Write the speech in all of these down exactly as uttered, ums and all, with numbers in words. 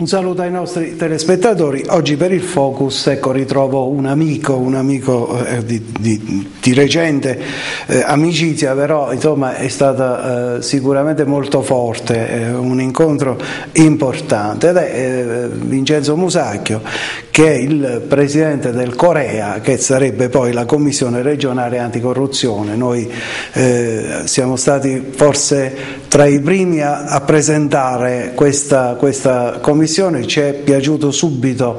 Un saluto ai nostri telespettatori. Oggi per il Focus ecco, ritrovo un amico, un amico eh, di, di, di recente eh, amicizia, però insomma è stata eh, sicuramente molto forte, eh, un incontro importante, ed è eh, Vincenzo Musacchio, che è il presidente del Corea, che sarebbe poi la Commissione regionale anticorruzione. Noi eh, siamo stati forse tra i primi a, a presentare questa, questa commissione. Ci è piaciuto subito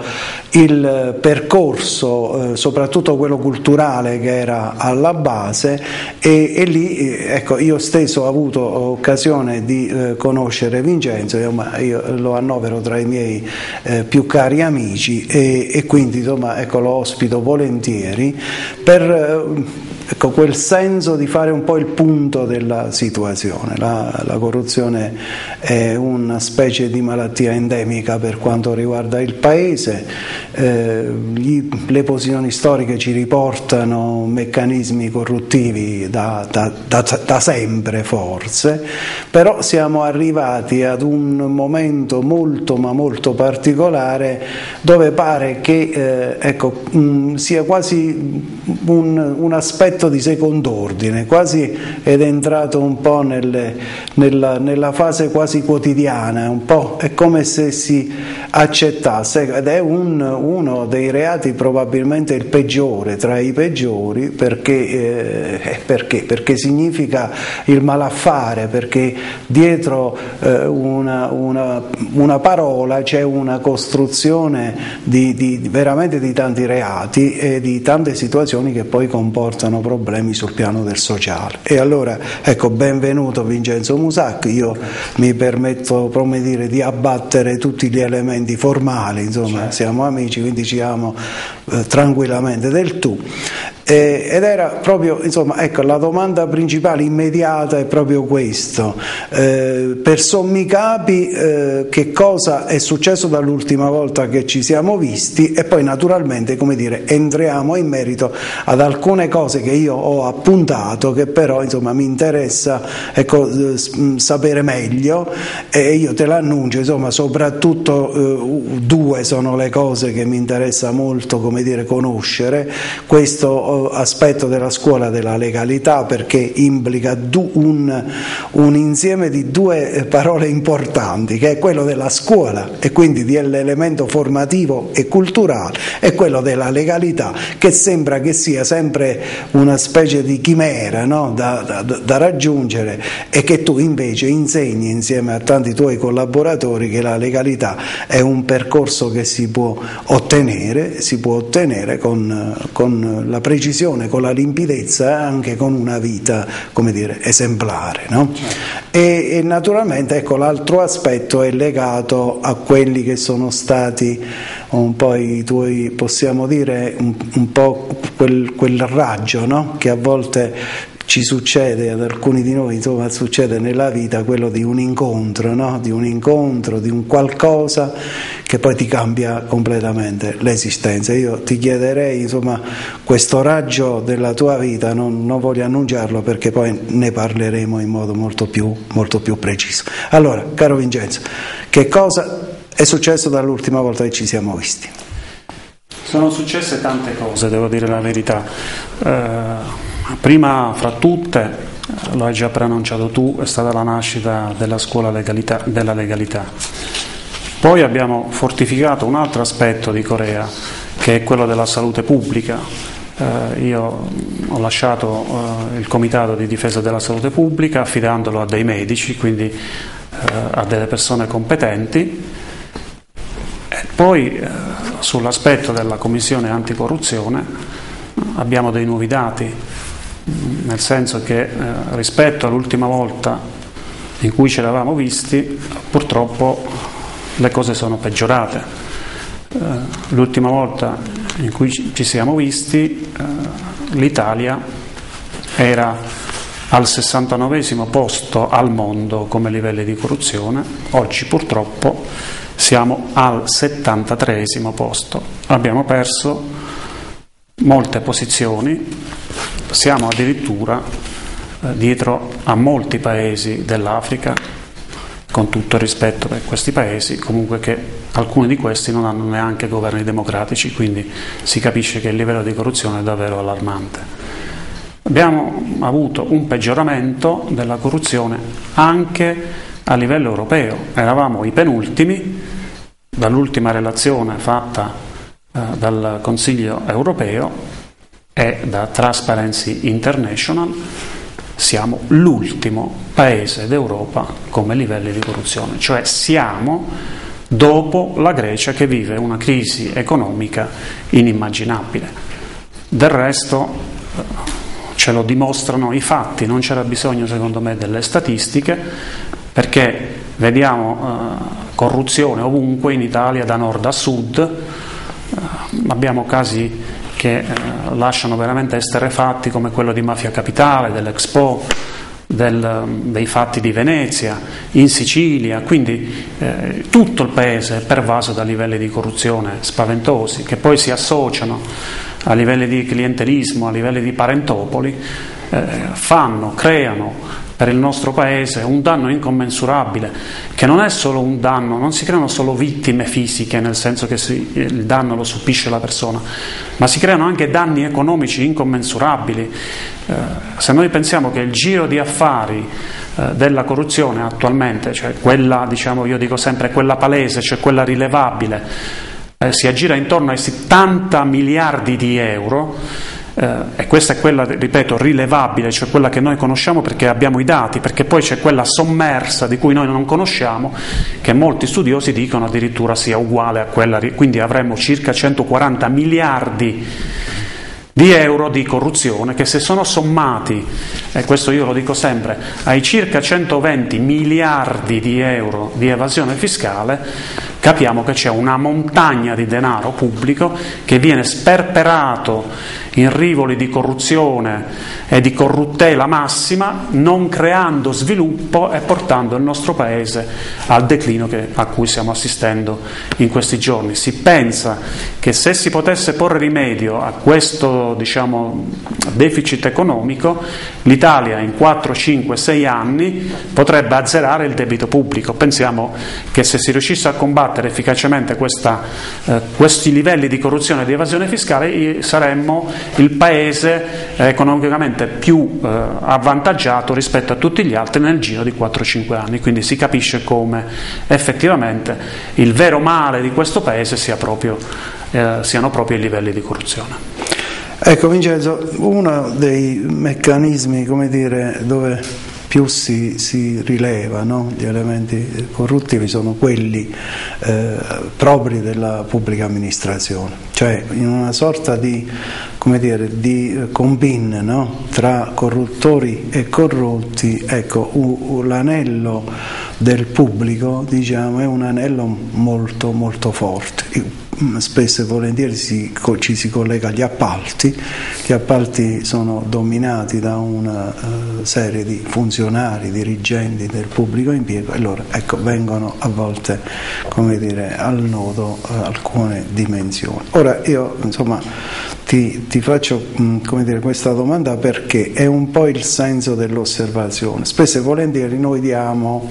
il percorso, eh, soprattutto quello culturale che era alla base, e, e lì ecco, io stesso ho avuto occasione di eh, conoscere Vincenzo, io, io lo annovero tra i miei eh, più cari amici, e, e quindi insomma, ecco, lo ospito volentieri per eh, ecco, quel senso di fare un po' il punto della situazione. La, la corruzione è una specie di malattia endemica per quanto riguarda il Paese, eh, gli, le posizioni storiche ci riportano meccanismi corruttivi da, da, da, da sempre forse, però siamo arrivati ad un momento molto ma molto particolare dove pare che eh, ecco, mh, sia quasi un, un aspetto di secondo ordine, quasi ed è entrato un po' nelle, nella, nella fase quasi quotidiana, un po' è come se si accettasse, ed è un, uno dei reati probabilmente il peggiore tra i peggiori, perché, eh, perché? perché significa il malaffare, perché dietro eh, una, una, una parola c'è una costruzione di, di, veramente di tanti reati e di tante situazioni che poi comportano problemi sul piano del sociale. E allora ecco, benvenuto Vincenzo Musacchio. Io mi permetto, come dire, di abbattere tutti gli elementi formali, insomma, certo. Siamo amici, quindi ci amo eh, tranquillamente del tu. Eh, ed era proprio, insomma, ecco, la domanda principale immediata è proprio questo: eh, per sommi capi eh, che cosa è successo dall'ultima volta che ci siamo visti, e poi naturalmente, come dire, entriamo in merito ad alcune cose che io ho appuntato, che però insomma mi interessa, ecco, eh, sapere meglio, e io te l'annuncio, insomma, soprattutto eh, due sono le cose che mi interessa molto, come dire, conoscere. Questo aspetto della scuola della legalità, perché implica un, un insieme di due parole importanti, che è quello della scuola e quindi dell'elemento formativo e culturale, e quello della legalità, che sembra che sia sempre una specie di chimera, no? da, da, da raggiungere, e che tu invece insegni insieme a tanti tuoi collaboratori che la legalità è un percorso che si può ottenere, si può ottenere con, con la precisione, con la limpidezza, anche con una vita, come dire, esemplare, no? E, e naturalmente, ecco, l'altro aspetto è legato a quelli che sono stati un po' i tuoi, possiamo dire, un, un po' quel, quel raggio, no? Che a volte ci succede, ad alcuni di noi, insomma, succede nella vita, quello di un incontro, no? Di un incontro, di un qualcosa che poi ti cambia completamente l'esistenza. Io ti chiederei, insomma, questo raggio della tua vita, non, non voglio annunciarlo perché poi ne parleremo in modo molto più, molto più preciso. Allora, caro Vincenzo, che cosa è successo dall'ultima volta che ci siamo visti? Sono successe tante cose, devo dire la verità. Eh... Prima fra tutte, lo hai già preannunciato tu, è stata la nascita della scuola legalità, della legalità. Poi abbiamo fortificato un altro aspetto di Corea, che è quello della salute pubblica. Eh, io ho lasciato eh, il Comitato di difesa della salute pubblica, affidandolo a dei medici, quindi eh, a delle persone competenti. E poi eh, sull'aspetto della Commissione anticorruzione abbiamo dei nuovi dati, nel senso che eh, rispetto all'ultima volta in cui ci eravamo visti, purtroppo le cose sono peggiorate. Eh, l'ultima volta in cui ci siamo visti, eh, l'Italia era al sessantanovesimo posto al mondo come livelli di corruzione, oggi purtroppo siamo al settantatreesimo posto, abbiamo perso molte posizioni. Siamo addirittura eh, dietro a molti paesi dell'Africa, con tutto il rispetto per questi paesi, comunque che alcuni di questi non hanno neanche governi democratici, quindi si capisce che il livello di corruzione è davvero allarmante. Abbiamo avuto un peggioramento della corruzione anche a livello europeo, eravamo i penultimi, dall'ultima relazione fatta eh, dal Consiglio europeo e da Transparency International, siamo l'ultimo paese d'Europa come livelli di corruzione, cioè siamo dopo la Grecia che vive una crisi economica inimmaginabile. Del resto ce lo dimostrano i fatti, non c'era bisogno secondo me delle statistiche, perché vediamo eh, corruzione ovunque in Italia, da nord a sud, eh, abbiamo casi che eh, lasciano veramente esterrefatti, come quello di Mafia Capitale, dell'Expo, del, dei fatti di Venezia, in Sicilia, quindi eh, tutto il paese è pervaso da livelli di corruzione spaventosi, che poi si associano a livelli di clientelismo, a livelli di parentopoli, eh, fanno, creano per il nostro paese un danno incommensurabile, che non è solo un danno, non si creano solo vittime fisiche, nel senso che si, il danno lo subisce la persona, ma si creano anche danni economici incommensurabili. Eh, se noi pensiamo che il giro di affari eh, della corruzione attualmente, cioè quella, diciamo, io dico sempre quella palese, cioè quella rilevabile, eh, si aggira intorno ai settanta miliardi di euro, Eh, e questa è quella, ripeto, rilevabile, cioè quella che noi conosciamo perché abbiamo i dati, perché poi c'è quella sommersa di cui noi non conosciamo, che molti studiosi dicono addirittura sia uguale a quella, quindi avremo circa centoquaranta miliardi di euro di corruzione che, se sono sommati, e questo io lo dico sempre, ai circa centoventi miliardi di euro di evasione fiscale, capiamo che c'è una montagna di denaro pubblico che viene sperperato in rivoli di corruzione e di corruttela massima, non creando sviluppo e portando il nostro paese al declino che, a cui stiamo assistendo in questi giorni. Si pensa che se si potesse porre rimedio a questo, diciamo, deficit economico, l'Italia in quattro, cinque, sei anni potrebbe azzerare il debito pubblico. Pensiamo che se si riuscisse a combattere efficacemente questa, eh, questi livelli di corruzione e di evasione fiscale, saremmo il paese eh, economicamente più eh, avvantaggiato rispetto a tutti gli altri nel giro di quattro cinque anni. Quindi si capisce come effettivamente il vero male di questo paese sia proprio, eh, siano proprio i livelli di corruzione. Ecco Vincenzo, uno dei meccanismi, come dire, dove più si, si rileva, no? Gli elementi corruttivi sono quelli eh, propri della pubblica amministrazione, cioè in una sorta di, come dire, di combin, no? Tra corruttori e corrotti. Ecco, u, u, l'anello del pubblico, diciamo, è un anello molto molto forte. Spesso e volentieri si, ci si collega agli appalti. Gli appalti sono dominati da una uh, serie di funzionari, dirigenti del pubblico impiego, e loro, ecco, vengono a volte, come dire, al nodo uh, alcune dimensioni. Ora io, insomma, ti, ti faccio mh, come dire, questa domanda perché è un po' il senso dell'osservazione. Spesso e volentieri noi diamo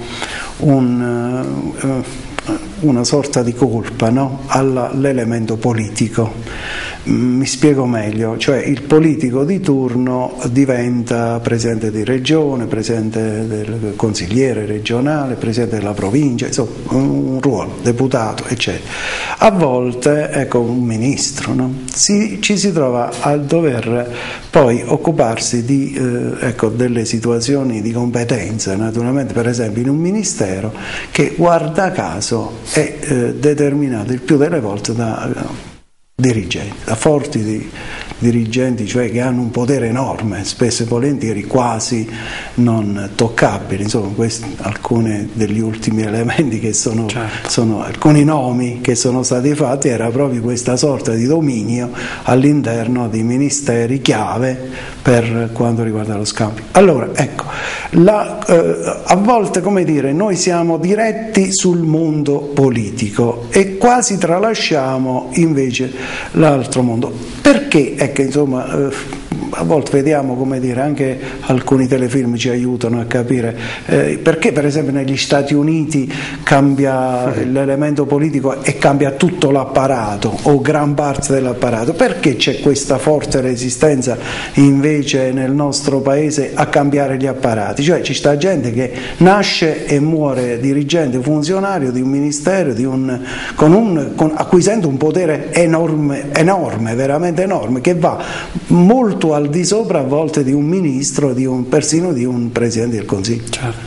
un uh, uh, una sorta di colpa, no? all'elemento politico. Mi spiego meglio, cioè il politico di turno diventa presidente di regione, presidente del consigliere regionale, presidente della provincia, insomma un ruolo, deputato, eccetera. A volte, ecco, un ministro, no? si, ci si trova a dover poi occuparsi di, eh, ecco, delle situazioni di competenza, naturalmente, per esempio in un ministero che, guarda caso, è eh, determinato il più delle volte da eh, dirigenti, da forti di, dirigenti, cioè che hanno un potere enorme, spesso e volentieri quasi non toccabili. Insomma, questi, alcuni degli ultimi elementi che sono, certo. sono alcuni nomi che sono stati fatti, era proprio questa sorta di dominio all'interno di ministeri chiave per quanto riguarda lo scambio. Allora, ecco, la, eh, a volte, come dire, noi siamo diretti sul mondo politico e quasi tralasciamo invece l'altro mondo. Perché? Ecco, insomma, eh, a volte vediamo, come dire, anche alcuni telefilm ci aiutano a capire eh, perché per esempio negli Stati Uniti cambia l'elemento politico e cambia tutto l'apparato o gran parte dell'apparato, perché c'è questa forte resistenza invece nel nostro paese a cambiare gli apparati? Cioè ci sta gente che nasce e muore dirigente, funzionario di un ministero, di un, con un, con, acquisendo un potere enorme, enorme, veramente enorme, che va molto al di sopra a volte di un ministro, di un, persino di un Presidente del Consiglio. Certo.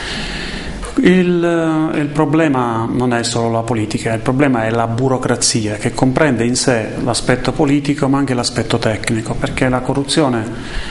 Il, il problema non è solo la politica, il problema è la burocrazia, che comprende in sé l'aspetto politico ma anche l'aspetto tecnico, perché la corruzione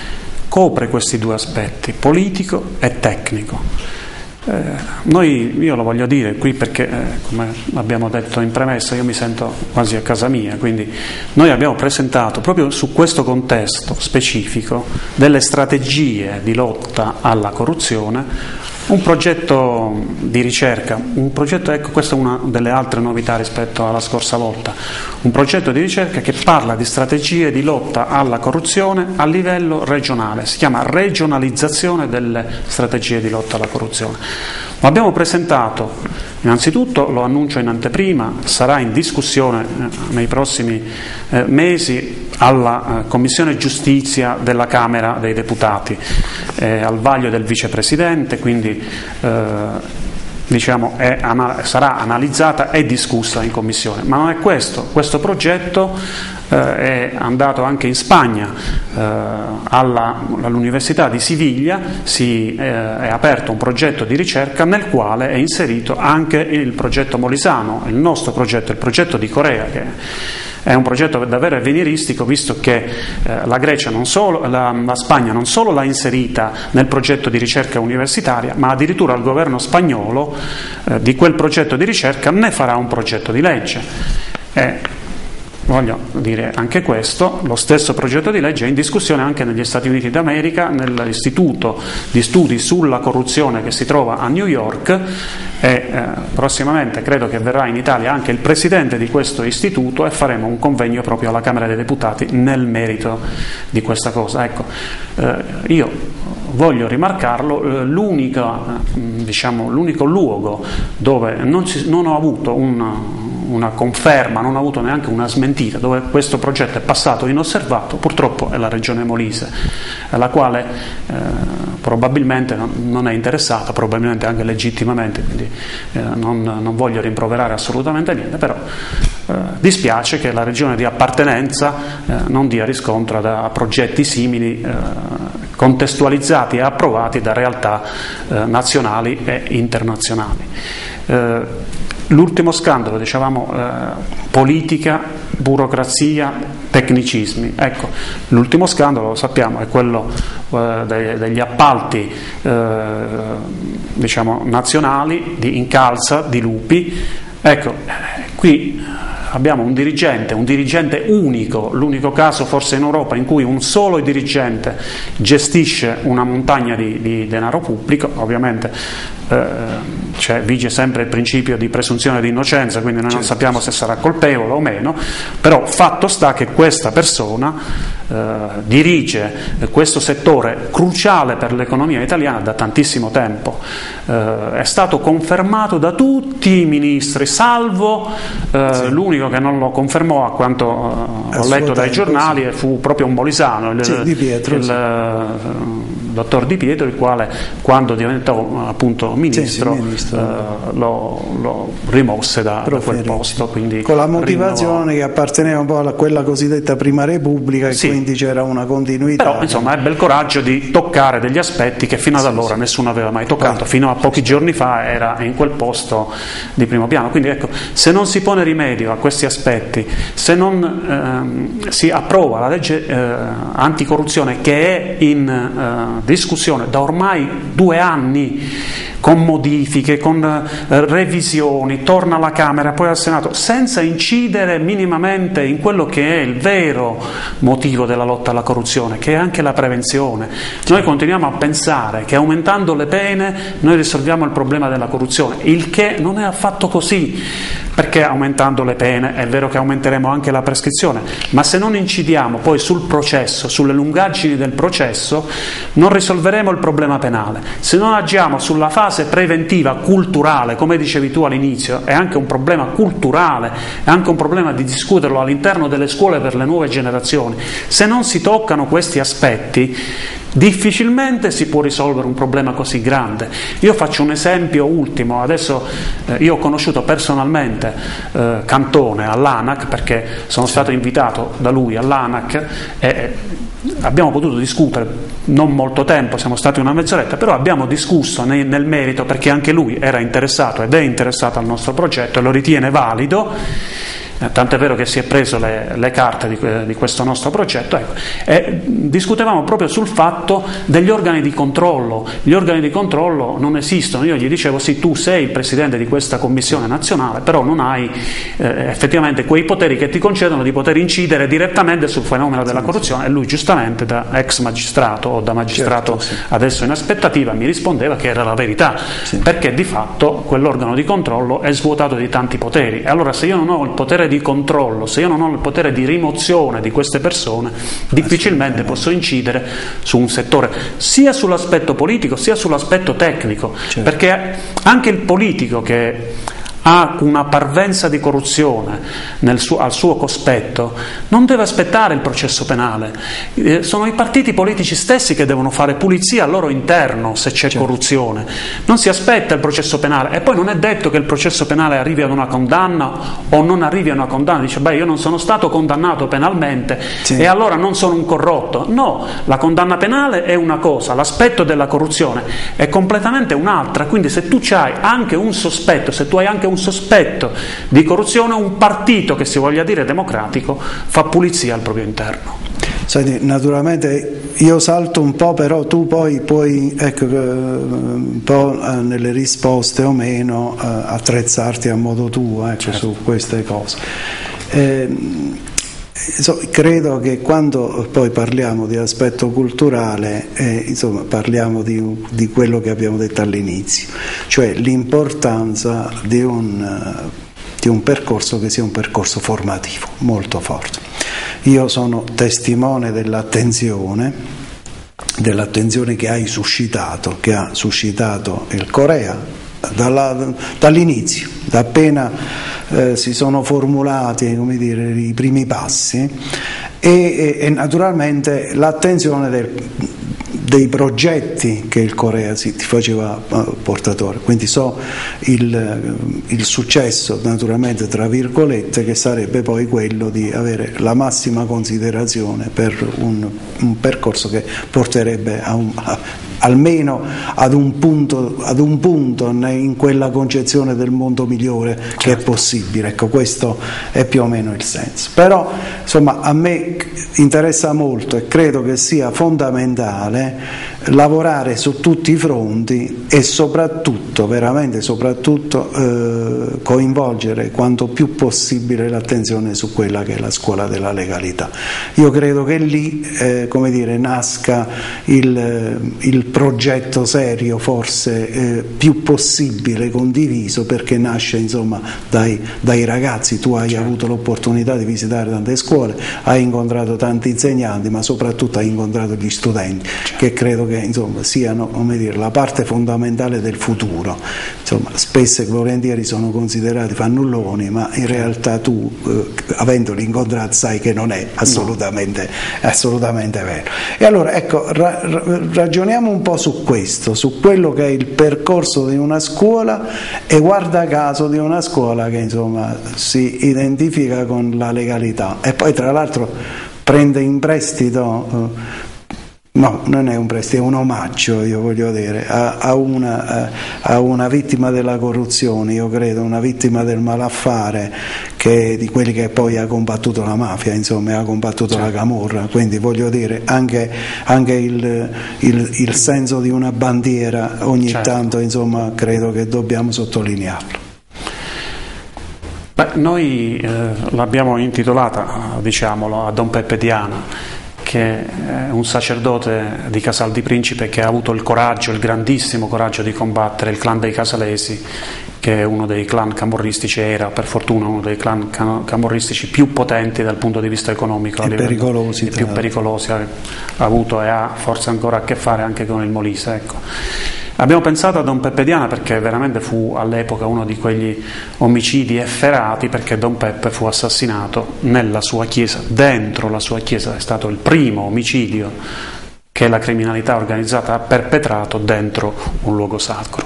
copre questi due aspetti, politico e tecnico. Eh, noi, io lo voglio dire qui perché, eh, come abbiamo detto in premessa, io mi sento quasi a casa mia, quindi noi abbiamo presentato proprio su questo contesto specifico delle strategie di lotta alla corruzione, un progetto di ricerca, un progetto, ecco, questa è una delle altre novità rispetto alla scorsa volta, un progetto di ricerca che parla di strategie di lotta alla corruzione a livello regionale, si chiama regionalizzazione delle strategie di lotta alla corruzione. Lo abbiamo presentato, innanzitutto lo annuncio in anteprima, sarà in discussione eh, nei prossimi eh, mesi alla eh, Commissione Giustizia della Camera dei Deputati, eh, al vaglio del Vicepresidente, quindi eh, diciamo è, ana- sarà analizzata e discussa in Commissione. Ma non è questo, questo progetto eh, è andato anche in Spagna, eh, alla, all'Università di Siviglia si, eh, è aperto un progetto di ricerca nel quale è inserito anche il progetto Molisano, il nostro progetto, il progetto di Corea, che è un progetto davvero avveniristico, visto che eh, la Grecia non solo, la, la Spagna non solo l'ha inserita nel progetto di ricerca universitaria, ma addirittura il governo spagnolo eh, di quel progetto di ricerca ne farà un progetto di legge. Eh, Voglio dire anche questo, lo stesso progetto di legge è in discussione anche negli Stati Uniti d'America, nell'Istituto di Studi sulla Corruzione che si trova a New York, e eh, prossimamente credo che verrà in Italia anche il presidente di questo istituto e faremo un convegno proprio alla Camera dei Deputati nel merito di questa cosa. Ecco, eh, io voglio rimarcarlo, eh, l'unico, eh, diciamo, l'unico luogo dove non, ci, non ho avuto un una conferma, non ho avuto neanche una smentita, dove questo progetto è passato inosservato, purtroppo è la Regione Molise, alla quale eh, probabilmente non, non è interessata, probabilmente anche legittimamente, quindi eh, non, non voglio rimproverare assolutamente niente, però eh, dispiace che la regione di appartenenza eh, non dia riscontro da progetti simili, eh, contestualizzati e approvati da realtà eh, nazionali e internazionali. Eh, L'ultimo scandalo, dicevamo, eh, politica, burocrazia, tecnicismi. Ecco, l'ultimo scandalo, lo sappiamo, è quello eh, dei, degli appalti eh, diciamo, nazionali di Incalza, di Lupi. Ecco, qui abbiamo un dirigente, un dirigente unico, l'unico caso forse in Europa in cui un solo dirigente gestisce una montagna di, di denaro pubblico, ovviamente eh, cioè, vige sempre il principio di presunzione di innocenza, quindi noi non sappiamo se sarà colpevole o meno, però fatto sta che questa persona eh, dirige questo settore cruciale per l'economia italiana da tantissimo tempo, eh, è stato confermato da tutti i ministri, salvo eh, sì. l'unico che non lo confermò, a quanto eh, ho letto dai giornali, sì. fu proprio un molisano, il, sì, Di Pietro, il, sì. il dottor Di Pietro, il quale quando diventò appunto ministro, sì, ministro. Eh, lo, lo rimosse da, da quel posto, quindi con la motivazione rinnovò. Che apparteneva un po' a quella cosiddetta prima repubblica e sì. quindi c'era una continuità, però insomma ebbe il coraggio di toccare degli aspetti che fino ad allora sì, sì. nessuno aveva mai toccato, fino a pochi giorni fa era in quel posto di primo piano, quindi ecco, se non si pone rimedio a questi aspetti, se non ehm, si approva la legge eh, anticorruzione che è in eh, discussione da ormai due anni, con modifiche, con eh, revisioni, torna alla Camera, poi al Senato, senza incidere minimamente in quello che è il vero motivo della lotta alla corruzione, che è anche la prevenzione. Noi continuiamo a pensare che aumentando le pene noi risolviamo il problema della corruzione, il che non è affatto così, perché aumentando le pene è vero che aumenteremo anche la prescrizione, ma se non incidiamo poi sul processo, sulle lungaggini del processo, non risolveremo il problema penale. Se non agiamo sulla fase preventiva culturale, come dicevi tu all'inizio, è anche un problema culturale, è anche un problema di discuterlo all'interno delle scuole per le nuove generazioni. Se non si toccano questi aspetti, difficilmente si può risolvere un problema così grande. Io faccio un esempio ultimo. Adesso eh, io ho conosciuto personalmente eh, Cantone all'ANAC, perché sono stato invitato da lui all'ANAC e abbiamo potuto discutere non molto tempo, siamo stati una mezz'oretta, però abbiamo discusso nel, nel merito, perché anche lui era interessato ed è interessato al nostro progetto e lo ritiene valido. Tant'è vero che si è preso le, le carte di, di questo nostro progetto, ecco. E discutevamo proprio sul fatto degli organi di controllo. Gli organi di controllo non esistono. Io gli dicevo: sì, tu sei il presidente di questa commissione nazionale, però non hai eh, effettivamente quei poteri che ti concedono di poter incidere direttamente sul fenomeno della corruzione. E lui, giustamente, da ex magistrato o da magistrato certo, sì. adesso in aspettativa, mi rispondeva che era la verità, sì. perché di fatto quell'organo di controllo è svuotato di tanti poteri. E allora, se io non ho il potere di controllo, se io non ho il potere di rimozione di queste persone, difficilmente posso incidere su un settore, sia sull'aspetto politico sia sull'aspetto tecnico, certo. perché anche il politico che ha una parvenza di corruzione nel suo, al suo cospetto non deve aspettare il processo penale. Eh, sono i partiti politici stessi che devono fare pulizia al loro interno se c'è certo. corruzione. Non si aspetta il processo penale, e poi non è detto che il processo penale arrivi ad una condanna o non arrivi a una condanna. Dice: beh, io non sono stato condannato penalmente sì. e allora non sono un corrotto. No, la condanna penale è una cosa, l'aspetto della corruzione è completamente un'altra. Quindi se tu hai anche un sospetto, se tu hai anche un sospetto di corruzione, un partito che si voglia dire democratico fa pulizia al proprio interno. Senti, naturalmente io salto un po', però tu poi puoi, ecco, un po' nelle risposte o meno attrezzarti a modo tuo, ecco, certo. su queste cose. Eh, So, credo che quando poi parliamo di aspetto culturale, eh, insomma, parliamo di, di quello che abbiamo detto all'inizio, cioè l'importanza di un, di un percorso che sia un percorso formativo molto forte. Io sono testimone dell'attenzione, dell'attenzione che hai suscitato, che ha suscitato il Corea dalla, dall'inizio, da appena eh, si sono formulati, come dire, i primi passi, e, e, e naturalmente l'attenzione del, dei progetti che il Corea si faceva uh, portatore. Quindi so il, il successo, naturalmente tra virgolette, che sarebbe poi quello di avere la massima considerazione per un, un percorso che porterebbe a un, a, almeno ad un punto, ad un punto in quella concezione del mondo migliore che certo. è possibile. Ecco, questo è più o meno il senso. Però insomma, a me interessa molto e credo che sia fondamentale lavorare su tutti i fronti e soprattutto, veramente soprattutto, eh, coinvolgere quanto più possibile l'attenzione su quella che è la scuola della legalità. Io credo che lì, eh, come dire, nasca il, il progetto serio, forse eh, più possibile condiviso, perché nasce insomma dai, dai ragazzi. Tu hai certo. avuto l'opportunità di visitare tante scuole, hai incontrato tanti insegnanti, ma soprattutto hai incontrato gli studenti, certo. che credo che insomma siano, come dire, la parte fondamentale del futuro. Insomma, spesso e volentieri sono considerati fannulloni, ma in realtà tu, eh, avendoli incontrati, sai che non è assolutamente, no. assolutamente vero. E allora ecco, ra- ragioniamo un po' su questo, su quello che è il percorso di una scuola, e guarda caso di una scuola che insomma si identifica con la legalità e poi tra l'altro prende in prestito eh, No, non è un prestito, è un omaggio, io voglio dire, a, a, una, a, a una vittima della corruzione, io credo, una vittima del malaffare, che di quelli che poi ha combattuto la mafia, insomma, ha combattuto certo. la camorra, quindi voglio dire, anche, anche il, il, il senso di una bandiera ogni certo. tanto, insomma, credo che dobbiamo sottolinearlo. Beh, noi eh, l'abbiamo intitolata, diciamolo, a Don Peppe Diana, che è un sacerdote di Casal di Principe che ha avuto il coraggio, il grandissimo coraggio di combattere il clan dei Casalesi, che è uno dei clan camorristici, era per fortuna uno dei clan camorristici più potenti dal punto di vista economico, e livello, pericolosi, più pericolosi, ha avuto e ha forse ancora a che fare anche con il Molise, ecco. Abbiamo pensato a Don Peppe Diana perché veramente fu all'epoca uno di quegli omicidi efferati, perché Don Peppe fu assassinato nella sua chiesa, dentro la sua chiesa. È stato il primo omicidio che la criminalità organizzata ha perpetrato dentro un luogo sacro.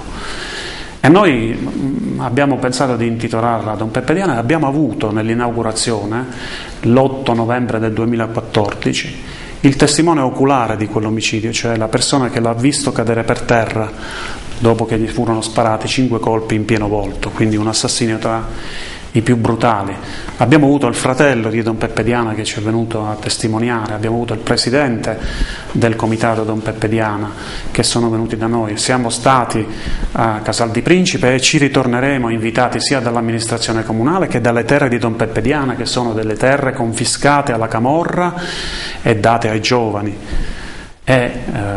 E noi abbiamo pensato di intitolarla Don Peppe Diana e abbiamo avuto nell'inaugurazione, l'otto novembre del duemilaquattordici, il testimone oculare di quell'omicidio, cioè la persona che l'ha visto cadere per terra dopo che gli furono sparati cinque colpi in pieno volto, quindi un assassinio tra i più brutali. Abbiamo avuto il fratello di Don Peppe Diana che ci è venuto a testimoniare, abbiamo avuto il presidente del comitato Don Peppe Diana che sono venuti da noi, siamo stati a Casal di Principe e ci ritorneremo invitati sia dall'amministrazione comunale che dalle terre di Don Peppe Diana, che sono delle terre confiscate alla camorra e date ai giovani. E eh,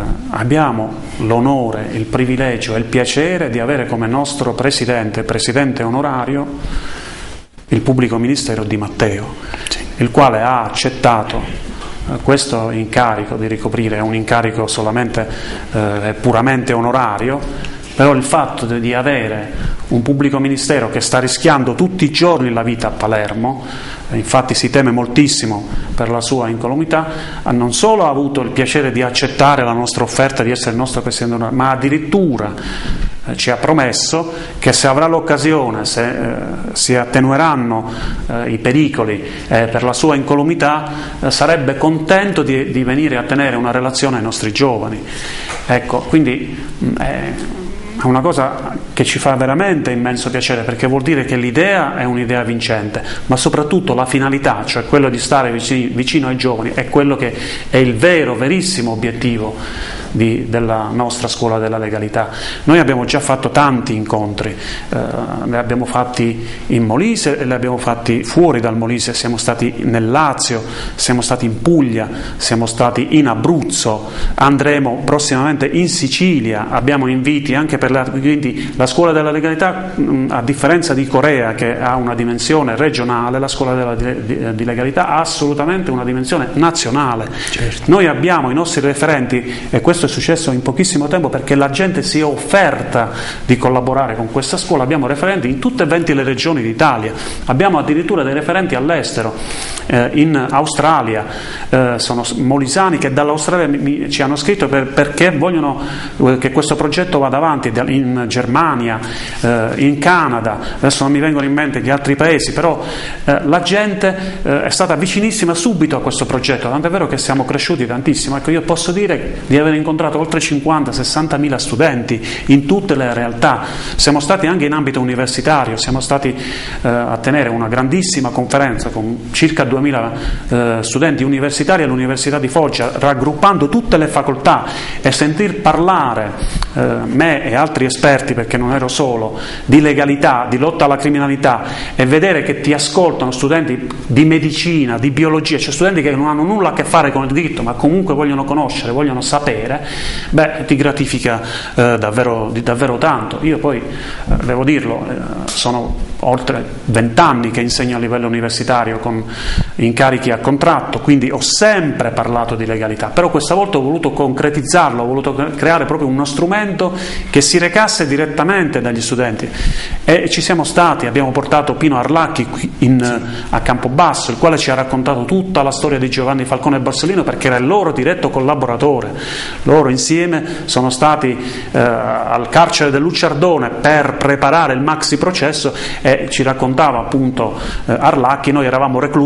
abbiamo l'onore, il privilegio e il piacere di avere come nostro presidente, presidente onorario, il pubblico ministero Di Matteo, sì. il quale ha accettato eh, questo incarico di ricoprire, è un incarico solamente eh, puramente onorario, però il fatto di, di avere un pubblico ministero che sta rischiando tutti i giorni la vita a Palermo, eh, infatti si teme moltissimo per la sua incolumità, ha non solo ha avuto il piacere di accettare la nostra offerta di essere il nostro presidente onorario, ma addirittura ci ha promesso che se avrà l'occasione, se eh, si attenueranno eh, i pericoli eh, per la sua incolumità, eh, sarebbe contento di, di venire a tenere una relazione ai nostri giovani. Ecco, quindi eh, è una cosa che ci fa veramente immenso piacere, perché vuol dire che l'idea è un'idea vincente, ma soprattutto la finalità, cioè quello di stare vicino, vicino ai giovani, è quello che è il vero, verissimo obiettivo Di, della nostra scuola della legalità. Noi abbiamo già fatto tanti incontri, eh, ne abbiamo fatti in Molise e li abbiamo fatti fuori dal Molise, siamo stati nel Lazio, siamo stati in Puglia, siamo stati in Abruzzo, andremo prossimamente in Sicilia, abbiamo inviti anche per la, quindi la scuola della legalità, mh, a differenza di Corea che ha una dimensione regionale, la scuola della, di, di legalità ha assolutamente una dimensione nazionale. Certo. Noi abbiamo i nostri referenti, e questo Questo è successo in pochissimo tempo perché la gente si è offerta di collaborare con questa scuola. Abbiamo referenti in tutte e venti le regioni d'Italia, abbiamo addirittura dei referenti all'estero, eh, in Australia, eh, sono molisani che dall'Australia mi, ci hanno scritto per, perché vogliono eh, che questo progetto vada avanti, in Germania, eh, in Canada, adesso non mi vengono in mente gli altri paesi, però eh, la gente eh, è stata vicinissima subito a questo progetto, tant'è vero che siamo cresciuti tantissimo. Ecco, io posso dire di aver incontrato oltre cinquanta sessanta mila studenti in tutte le realtà, siamo stati anche in ambito universitario, siamo stati eh, a tenere una grandissima conferenza con circa duemila eh, studenti universitari all'Università di Foggia, raggruppando tutte le facoltà, e sentir parlare eh, me e altri esperti, perché non ero solo, di legalità, di lotta alla criminalità, e vedere che ti ascoltano studenti di medicina, di biologia, cioè studenti che non hanno nulla a che fare con il diritto ma comunque vogliono conoscere, vogliono sapere, beh, ti gratifica eh, davvero, davvero tanto. Io poi, eh, devo dirlo, eh, sono oltre vent'anni che insegno a livello universitario con incarichi a contratto, quindi ho sempre parlato di legalità, però questa volta ho voluto concretizzarlo, ho voluto creare proprio uno strumento che si recasse direttamente dagli studenti, e ci siamo stati, abbiamo portato Pino Arlacchi qui in, a Campobasso, il quale ci ha raccontato tutta la storia di Giovanni Falcone Borsellino, perché era il loro diretto collaboratore. Loro insieme sono stati eh, al carcere del Lucciardone per preparare il maxi processo, e ci raccontava appunto eh, Arlacchi, noi eravamo reclusi come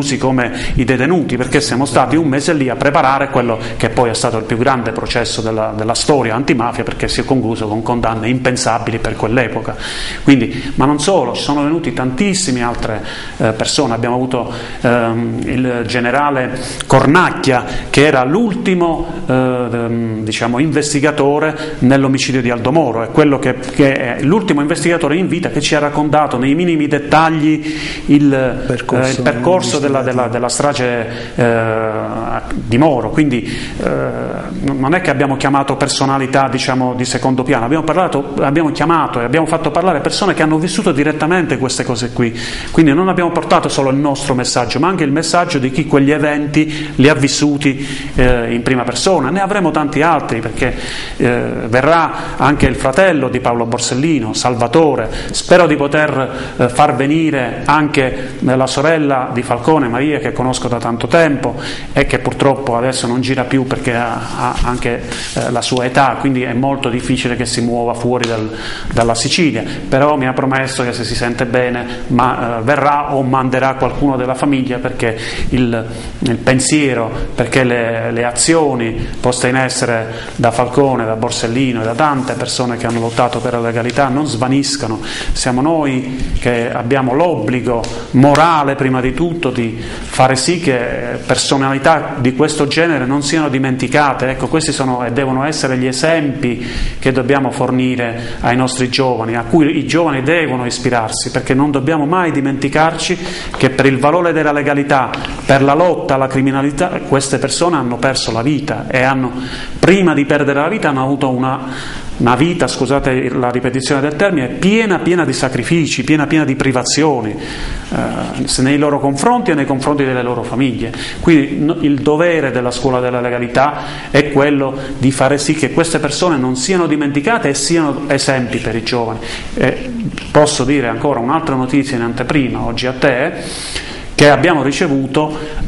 come i detenuti, perché siamo stati un mese lì a preparare quello che poi è stato il più grande processo della, della storia antimafia, perché si è concluso con condanne impensabili per quell'epoca. Quindi, ma non solo, ci sono venuti tantissime altre eh, persone. Abbiamo avuto ehm, il generale Cornacchia, che era l'ultimo eh, diciamo investigatore nell'omicidio di Aldo Moro, è quello che, che è l'ultimo investigatore in vita che ci ha raccontato nei minimi dettagli il percorso, eh, il percorso della, della, della strage eh, di Moro. Quindi eh, non è che abbiamo chiamato personalità, diciamo, di secondo piano, abbiamo, parlato, abbiamo chiamato e abbiamo fatto parlare persone che hanno vissuto direttamente queste cose qui. Quindi non abbiamo portato solo il nostro messaggio, ma anche il messaggio di chi quegli eventi li ha vissuti eh, in prima persona. Ne avremo tanti altri, perché eh, verrà anche il fratello di Paolo Borsellino, Salvatore. Spero di poter eh, far venire anche eh, la sorella di Falcone, Maria, che conosco da tanto tempo e che purtroppo adesso non gira più perché ha, ha anche eh, la sua età, quindi è molto difficile che si muova fuori dal, dalla Sicilia, però mi ha promesso che se si sente bene ma, eh, verrà o manderà qualcuno della famiglia, perché il, il pensiero, perché le, le azioni poste in essere da Falcone, da Borsellino e da tante persone che hanno lottato per la legalità non svaniscano. Siamo noi che abbiamo l'obbligo morale, prima di tutto, di fare sì che personalità di questo genere non siano dimenticate. Ecco, questi sono e devono essere gli esempi che dobbiamo fornire ai nostri giovani, a cui i giovani devono ispirarsi, perché non dobbiamo mai dimenticarci che per il valore della legalità, per la lotta alla criminalità, queste persone hanno perso la vita e hanno, prima di perdere la vita, hanno avuto una una vita, scusate la ripetizione del termine, piena piena di sacrifici, piena piena di privazioni eh, nei loro confronti e nei confronti delle loro famiglie. Quindi no, il dovere della scuola della legalità è quello di fare sì che queste persone non siano dimenticate e siano esempi per i giovani. E posso dire ancora un'altra notizia in anteprima oggi a te, che abbiamo ricevuto eh,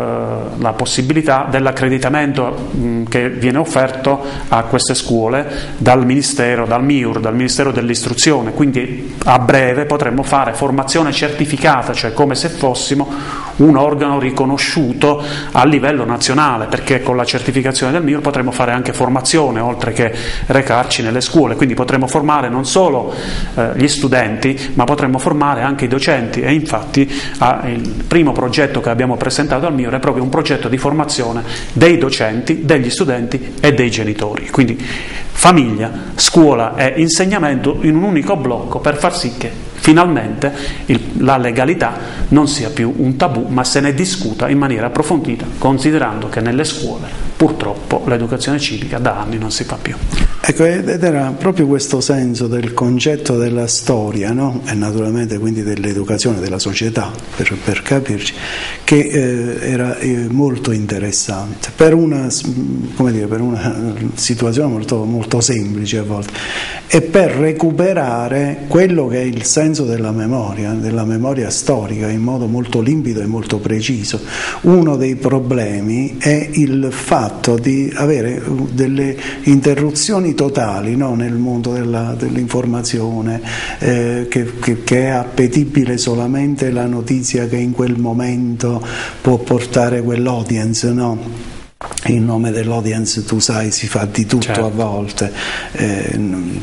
la possibilità dell'accreditamento mh, che viene offerto a queste scuole dal Ministero, dal MIUR, dal Ministero dell'Istruzione. Quindi a breve potremo fare formazione certificata, cioè come se fossimo un organo riconosciuto a livello nazionale, perché con la certificazione del MIUR potremo fare anche formazione oltre che recarci nelle scuole. Quindi potremo formare non solo eh, gli studenti, ma potremo formare anche i docenti, e infatti ah, il Il primo progetto che abbiamo presentato al MIUR è proprio un progetto di formazione dei docenti, degli studenti e dei genitori. Quindi famiglia, scuola e insegnamento in un unico blocco, per far sì che finalmente il, la legalità non sia più un tabù, ma se ne discuta in maniera approfondita, considerando che nelle scuole purtroppo l'educazione civica da anni non si fa più. Ecco, ed era proprio questo senso del concetto della storia, no? E naturalmente quindi dell'educazione della società, per, per capirci, che eh, era eh, molto interessante per una, come dire, per una situazione molto, molto semplice a volte, e per recuperare quello che è il senso della memoria, della memoria storica, in modo molto limpido e molto preciso. Uno dei problemi è il fatto di avere delle interruzioni totali, no? Nel mondo della, dell'informazione, eh, che, che, che è appetibile solamente la notizia che in quel momento può portare quell'audience, no? In nome dell'audience, tu sai, si fa di tutto, certo, a volte, eh,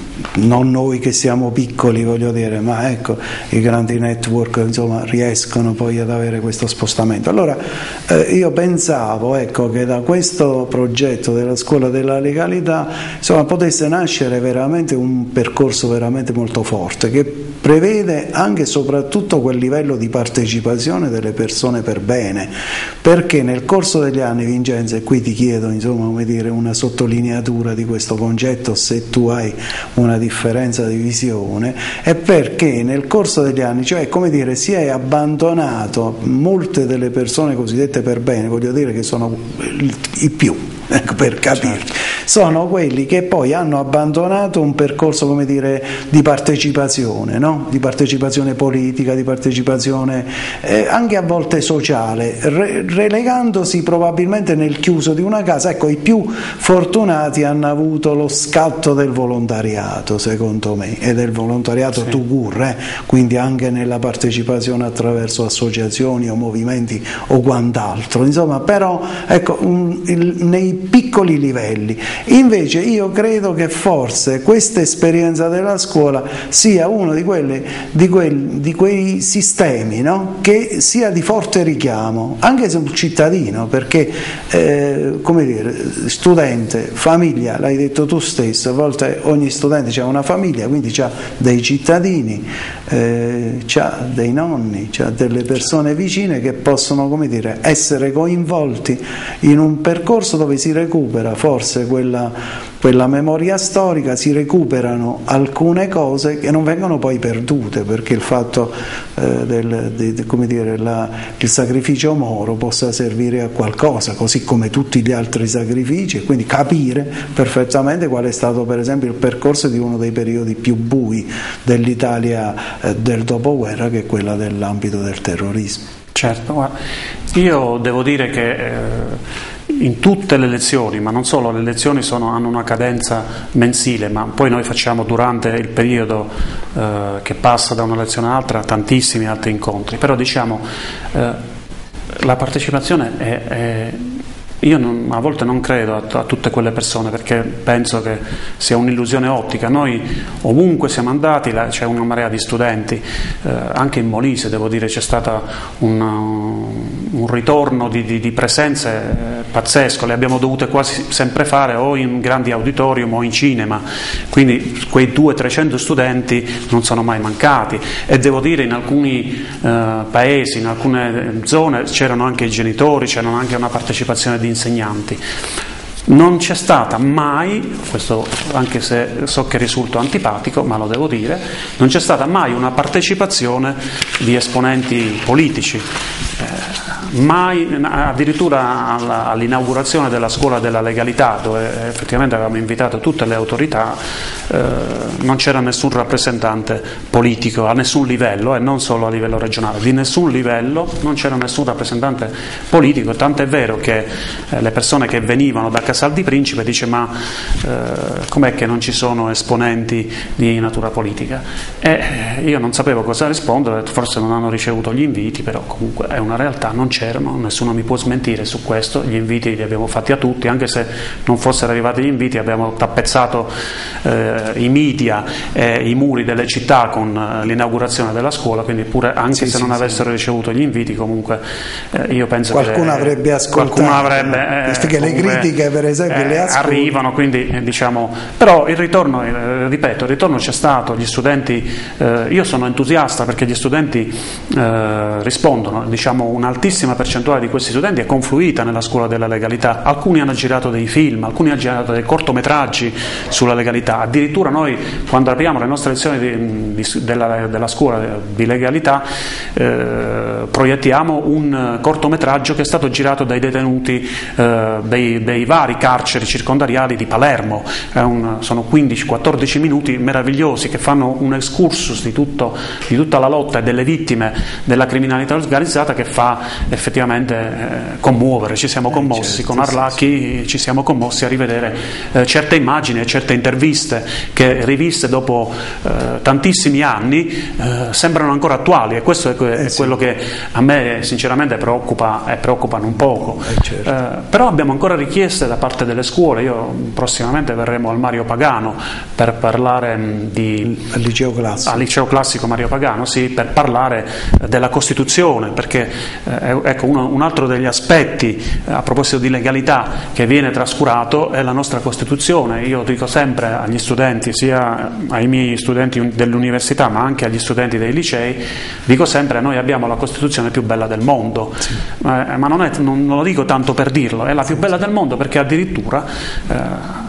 non noi che siamo piccoli, voglio dire, ma ecco, i grandi network, insomma, riescono poi ad avere questo spostamento. Allora eh, io pensavo, ecco, che da questo progetto della scuola della legalità, insomma, potesse nascere veramente un percorso veramente molto forte, che prevede anche e soprattutto quel livello di partecipazione delle persone per bene, perché nel corso degli anni, Vincenzo, e qui ti chiedo, insomma, come dire, una sottolineatura di questo concetto, se tu hai una differenza di visione, è perché nel corso degli anni, cioè, come dire, si è abbandonato molte delle persone cosiddette per bene, voglio dire che sono i più, ecco, per capirci, certo. Sono quelli che poi hanno abbandonato un percorso, come dire, di partecipazione, no? Di partecipazione politica, di partecipazione eh, anche a volte sociale, re- relegandosi probabilmente nel chiuso di una casa. Ecco, i più fortunati hanno avuto lo scatto del volontariato, secondo me, e del volontariato sì. tout court, eh? Quindi anche nella partecipazione attraverso associazioni o movimenti o quant'altro, insomma, però ecco, un, il, nei piccoli livelli. Invece io credo che forse questa esperienza della scuola sia uno di, quelle, di, quel, di quei sistemi, no? Che sia di forte richiamo anche sul cittadino, perché eh, come dire, studente, famiglia, l'hai detto tu stesso, a volte ogni studente ha una famiglia, quindi ha dei cittadini, eh, ha dei nonni, ha delle persone vicine che possono, come dire, essere coinvolti in un percorso dove si recupera forse quella, quella memoria storica, si recuperano alcune cose che non vengono poi perdute, perché il fatto eh, del, di, di, come dire, la, il sacrificio Moro possa servire a qualcosa, così come tutti gli altri sacrifici, e quindi capire perfettamente qual è stato per esempio il percorso di uno dei periodi più bui dell'Italia eh, del dopoguerra, che è quella dell'ambito del terrorismo. Certo, guarda, io devo dire che eh, in tutte le lezioni, ma non solo, le lezioni sono, hanno una cadenza mensile, ma poi noi facciamo durante il periodo eh, che passa da una lezione all'altra tantissimi altri incontri, però diciamo eh, la partecipazione è, è io non, a volte non credo a, a tutte quelle persone, perché penso che sia un'illusione ottica. Noi ovunque siamo andati là, c'è una marea di studenti, eh, anche in Molise devo dire c'è stato un, un ritorno di, di, di presenze eh, pazzesco, le abbiamo dovute quasi sempre fare o in grandi auditorium o in cinema, quindi quei duecento trecento studenti non sono mai mancati, e devo dire in alcuni eh, paesi, in alcune zone c'erano anche i genitori, c'erano anche una partecipazione di insegnanti. Non c'è stata mai, questo anche se so che risulto antipatico, ma lo devo dire, non c'è stata mai una partecipazione di esponenti politici, eh, mai, addirittura alla, all'inaugurazione della scuola della legalità, dove effettivamente avevamo invitato tutte le autorità, eh, non c'era nessun rappresentante politico a nessun livello, e non solo a livello regionale, di nessun livello non c'era nessun rappresentante politico, tant'è vero che eh, le persone che venivano da Casal di Principe dice ma eh, com'è che non ci sono esponenti di natura politica? E io non sapevo cosa rispondere, forse non hanno ricevuto gli inviti, però comunque è una realtà, non c'erano, nessuno mi può smentire su questo, gli inviti li abbiamo fatti a tutti, anche se non fossero arrivati gli inviti abbiamo tappezzato eh, i media e i muri delle città con eh, l'inaugurazione della scuola, quindi pure anche sì, se sì, non avessero sì. ricevuto gli inviti comunque eh, io penso qualcuno che avrebbe ascoltato, qualcuno avrebbe, eh, che le critiche per esempio eh, le arrivano, quindi eh, diciamo, però il ritorno, eh, ripeto, il ritorno c'è stato, gli studenti, eh, io sono entusiasta perché gli studenti eh, rispondono, diciamo un'altissima percentuale di questi studenti è confluita nella scuola della legalità, alcuni hanno girato dei film, alcuni hanno girato dei cortometraggi sulla legalità, addirittura noi quando apriamo le nostre lezioni di, di, della, della scuola di legalità eh, proiettiamo un cortometraggio che è stato girato dai detenuti eh, dei, dei vari carceri circondariali di Palermo, è un, sono quindici quattordici minuti meravigliosi che fanno un excursus di, tutto, di tutta la lotta e delle vittime della criminalità organizzata, che fa effettivamente eh, commuovere, ci siamo commossi eh, certo, con Arlacchi, sì, sì. ci siamo commossi a rivedere eh, certe immagini e certe interviste che riviste dopo eh, tantissimi anni eh, sembrano ancora attuali, e questo è, que- eh, è sì. quello che a me sinceramente preoccupa e preoccupano un poco, eh, certo. eh, però abbiamo ancora richieste da parte delle scuole. Io prossimamente verremo al Mario Pagano per parlare mh, di al liceo classico. al liceo classico Mario Pagano, sì, per parlare della Costituzione, perché eh, ecco uno, un altro degli aspetti eh, a proposito di legalità che viene trascurato è la nostra Costituzione. Io dico sempre agli studenti, sia ai miei studenti dell'università ma anche agli studenti dei licei, dico sempre: noi abbiamo la Costituzione più bella del mondo, sì. eh, ma non, è, non, non lo dico tanto per dirlo, è la più bella del mondo perché addirittura eh,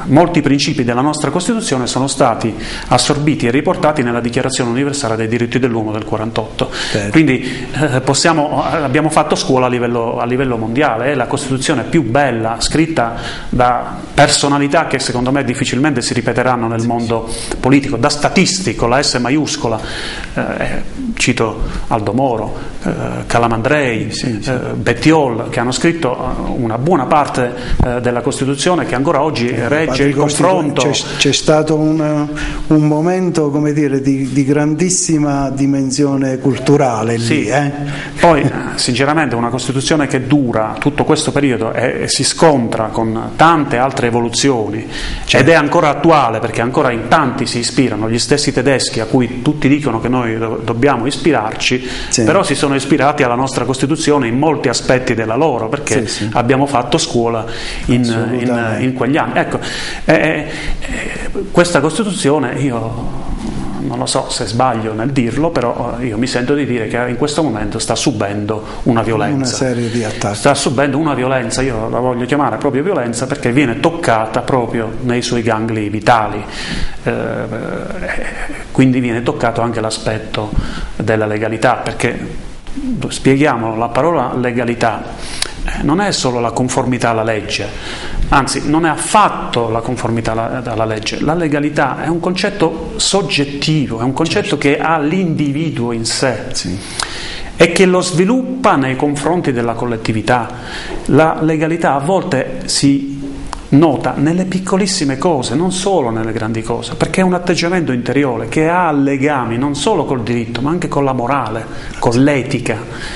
molti principi della nostra Costituzione sono stati assorbiti e riportati nella Dichiarazione Universale dei Diritti dell'Uomo del quarantotto. Certo. Quindi eh, possiamo, abbiamo fatto scuola a livello, a livello mondiale, è la Costituzione più bella, scritta da personalità che secondo me difficilmente si ripeteranno nel mondo politico, da statisti con la S maiuscola, eh, cito Aldo Moro, eh, Calamandrei, sì, sì. Eh, Bettiol, che hanno scritto una buona parte eh, della Costituzione che ancora oggi regge il confronto. C'è, c'è stato un, un momento, come dire, di, di grandissima dimensione culturale lì. Sì. Eh? Poi sinceramente una Costituzione che dura tutto questo periodo e, e si scontra con tante altre evoluzioni, certo. Ed è ancora attuale perché ancora in tanti si ispirano, gli stessi tedeschi a cui tutti dicono che noi do, dobbiamo ispirarci, sì. Però si sono ispirati alla nostra Costituzione in molti aspetti della loro, perché sì, sì. abbiamo fatto scuola in, in, in quegli anni. Ecco, eh, eh, questa Costituzione, io non lo so se sbaglio nel dirlo, però io mi sento di dire che in questo momento sta subendo una violenza. Una serie di attacchi. Sta subendo una violenza, io la voglio chiamare proprio violenza perché viene toccata proprio nei suoi gangli vitali. Eh, quindi viene toccato anche l'aspetto della legalità, perché spieghiamo, la parola legalità non è solo la conformità alla legge, anzi non è affatto la conformità alla, alla legge. La legalità è un concetto soggettivo, è un concetto, certo. che ha l'individuo in sé, sì. e che lo sviluppa nei confronti della collettività. La legalità a volte si nota nelle piccolissime cose, non solo nelle grandi cose, perché è un atteggiamento interiore che ha legami non solo col diritto ma anche con la morale, con l'etica.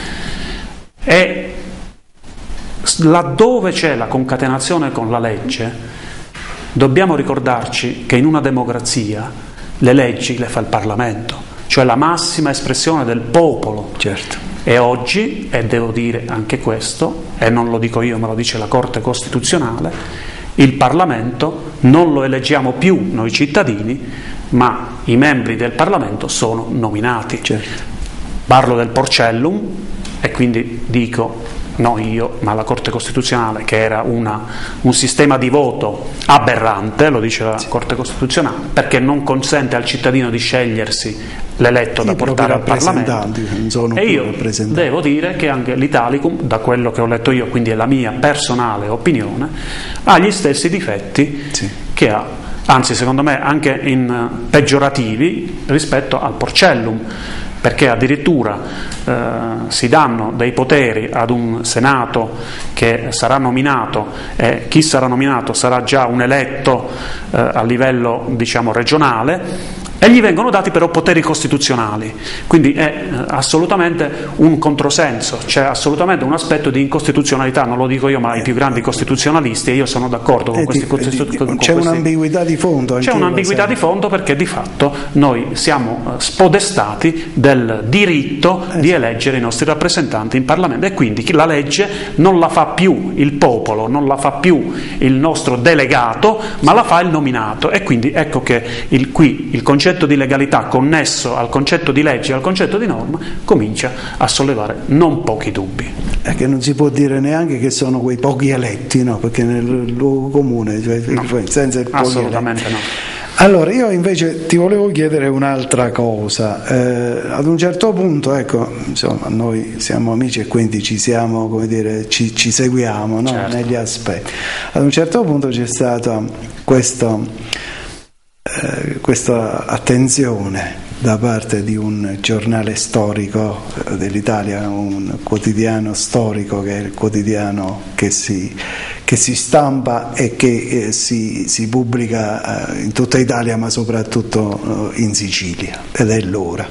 E laddove c'è la concatenazione con la legge, dobbiamo ricordarci che in una democrazia le leggi le fa il Parlamento, cioè la massima espressione del popolo. Certo. E oggi, e devo dire anche questo, e non lo dico io ma lo dice la Corte Costituzionale, il Parlamento non lo eleggiamo più noi cittadini, ma i membri del Parlamento sono nominati. Certo. Parlo del Porcellum e quindi dico, no io, ma la Corte Costituzionale, che era una, un sistema di voto aberrante, lo dice la sì. Corte Costituzionale, perché non consente al cittadino di scegliersi l'eletto sì, da portare al Parlamento. Sono e io devo dire che anche l'Italicum, da quello che ho letto io, quindi è la mia personale opinione, ha gli stessi difetti sì. che ha, anzi secondo me anche in peggiorativi rispetto al Porcellum, perché addirittura eh, si danno dei poteri ad un Senato che sarà nominato, e chi sarà nominato sarà già un eletto eh, a livello, diciamo, regionale, e gli vengono dati però poteri costituzionali, quindi è assolutamente un controsenso, c'è assolutamente un aspetto di incostituzionalità, non lo dico io ma i più grandi costituzionalisti, e io sono d'accordo con eh, questi costituzionalisti. C'è questi... un'ambiguità di fondo. C'è un'ambiguità di fondo perché di fatto noi siamo spodestati del diritto eh, di eleggere i nostri rappresentanti in Parlamento, e quindi la legge non la fa più il popolo, non la fa più il nostro delegato, ma la fa il nominato, e quindi ecco che il, qui il concetto di legalità connesso al concetto di legge e al concetto di norma comincia a sollevare non pochi dubbi. È che non si può dire neanche che sono quei pochi eletti, no? Perché nel luogo comune, cioè no, senza pochi assolutamente eletti. No. Allora io invece ti volevo chiedere un'altra cosa. Eh, ad un certo punto, ecco, insomma, noi siamo amici e quindi ci siamo, come dire, ci, ci seguiamo, no? Certo. Negli aspetti. Ad un certo punto c'è stata questo Eh, questa attenzione da parte di un giornale storico dell'Italia, un quotidiano storico che è il quotidiano che si, che si stampa e che eh, si, si pubblica eh, in tutta Italia ma soprattutto eh, in Sicilia, ed è l'Ora.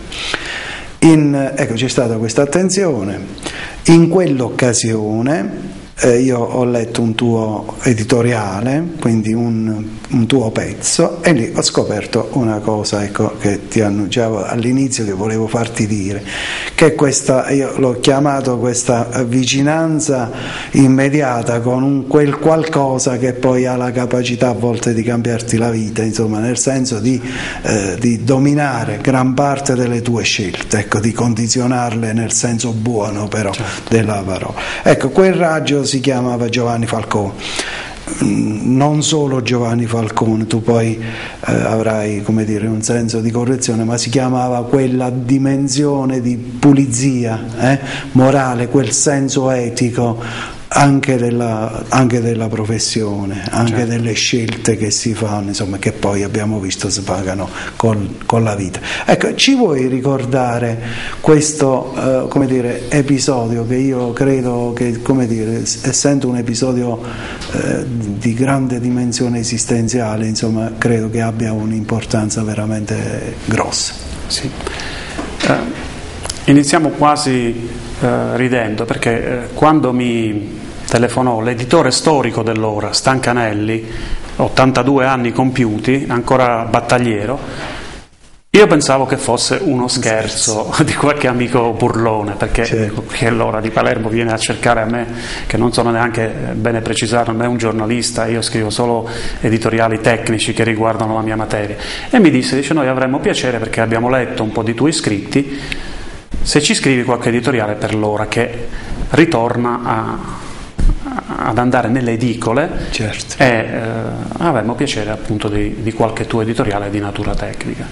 In, ecco, c'è stata questa attenzione, in quell'occasione Eh, io ho letto un tuo editoriale, quindi un, un tuo pezzo, e lì ho scoperto una cosa, ecco, che ti annunciavo all'inizio, che volevo farti dire, che è questa, io l'ho chiamato questa vicinanza immediata con un, quel qualcosa che poi ha la capacità a volte di cambiarti la vita, insomma, nel senso di, eh, di dominare gran parte delle tue scelte, ecco, di condizionarle nel senso buono però, certo, della parola. Ecco, quel raggio si chiamava Giovanni Falcone. non solo Giovanni Falcone, tu poi eh, avrai, come dire, un senso di correzione, ma si chiamava quella dimensione di pulizia eh, morale, quel senso etico anche della, anche della professione, anche certo. delle scelte che si fanno, insomma, che poi abbiamo visto si pagano col, con la vita. Ecco, ci vuoi ricordare questo eh, come dire, episodio che io credo che, come dire, essendo un episodio eh, di grande dimensione esistenziale, insomma, credo che abbia un'importanza veramente grossa. Sì. Eh, iniziamo quasi eh, ridendo, perché eh, quando mi telefonò l'editore storico dell'Ora, Stancanelli, ottantadue anni compiuti, ancora battagliero, io pensavo che fosse uno scherzo di qualche amico burlone, perché certo. che l'Ora di Palermo viene a cercare a me, che non sono neanche, bene precisare, non è un giornalista, io scrivo solo editoriali tecnici che riguardano la mia materia, e mi disse, dice, noi avremmo piacere, perché abbiamo letto un po' di tuoi scritti, se ci scrivi qualche editoriale per l'Ora, che ritorna a... ad andare nelle edicole certo. e eh, avremmo piacere appunto di, di qualche tuo editoriale di natura tecnica.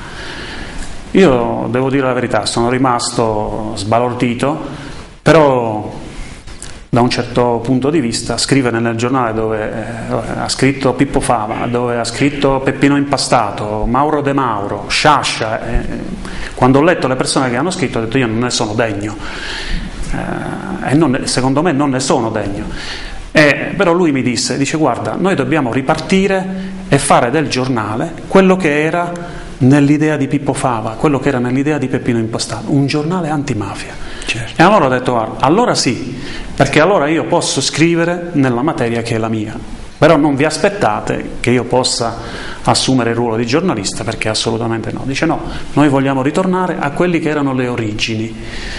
Io devo dire la verità, sono rimasto sbalordito, però da un certo punto di vista scrivere nel giornale dove eh, ha scritto Pippo Fava, dove ha scritto Peppino Impastato, Mauro De Mauro, Sciascia, eh, quando ho letto le persone che hanno scritto ho detto io non ne sono degno. Uh, e non, secondo me non ne sono degno, eh, però lui mi disse, dice guarda, noi dobbiamo ripartire e fare del giornale quello che era nell'idea di Pippo Fava, quello che era nell'idea di Peppino Impastato, un giornale antimafia. Certo. E allora ho detto guarda, allora sì, perché allora io posso scrivere nella materia che è la mia, però non vi aspettate che io possa assumere il ruolo di giornalista, perché assolutamente no. Dice no, noi vogliamo ritornare a quelli che erano le origini.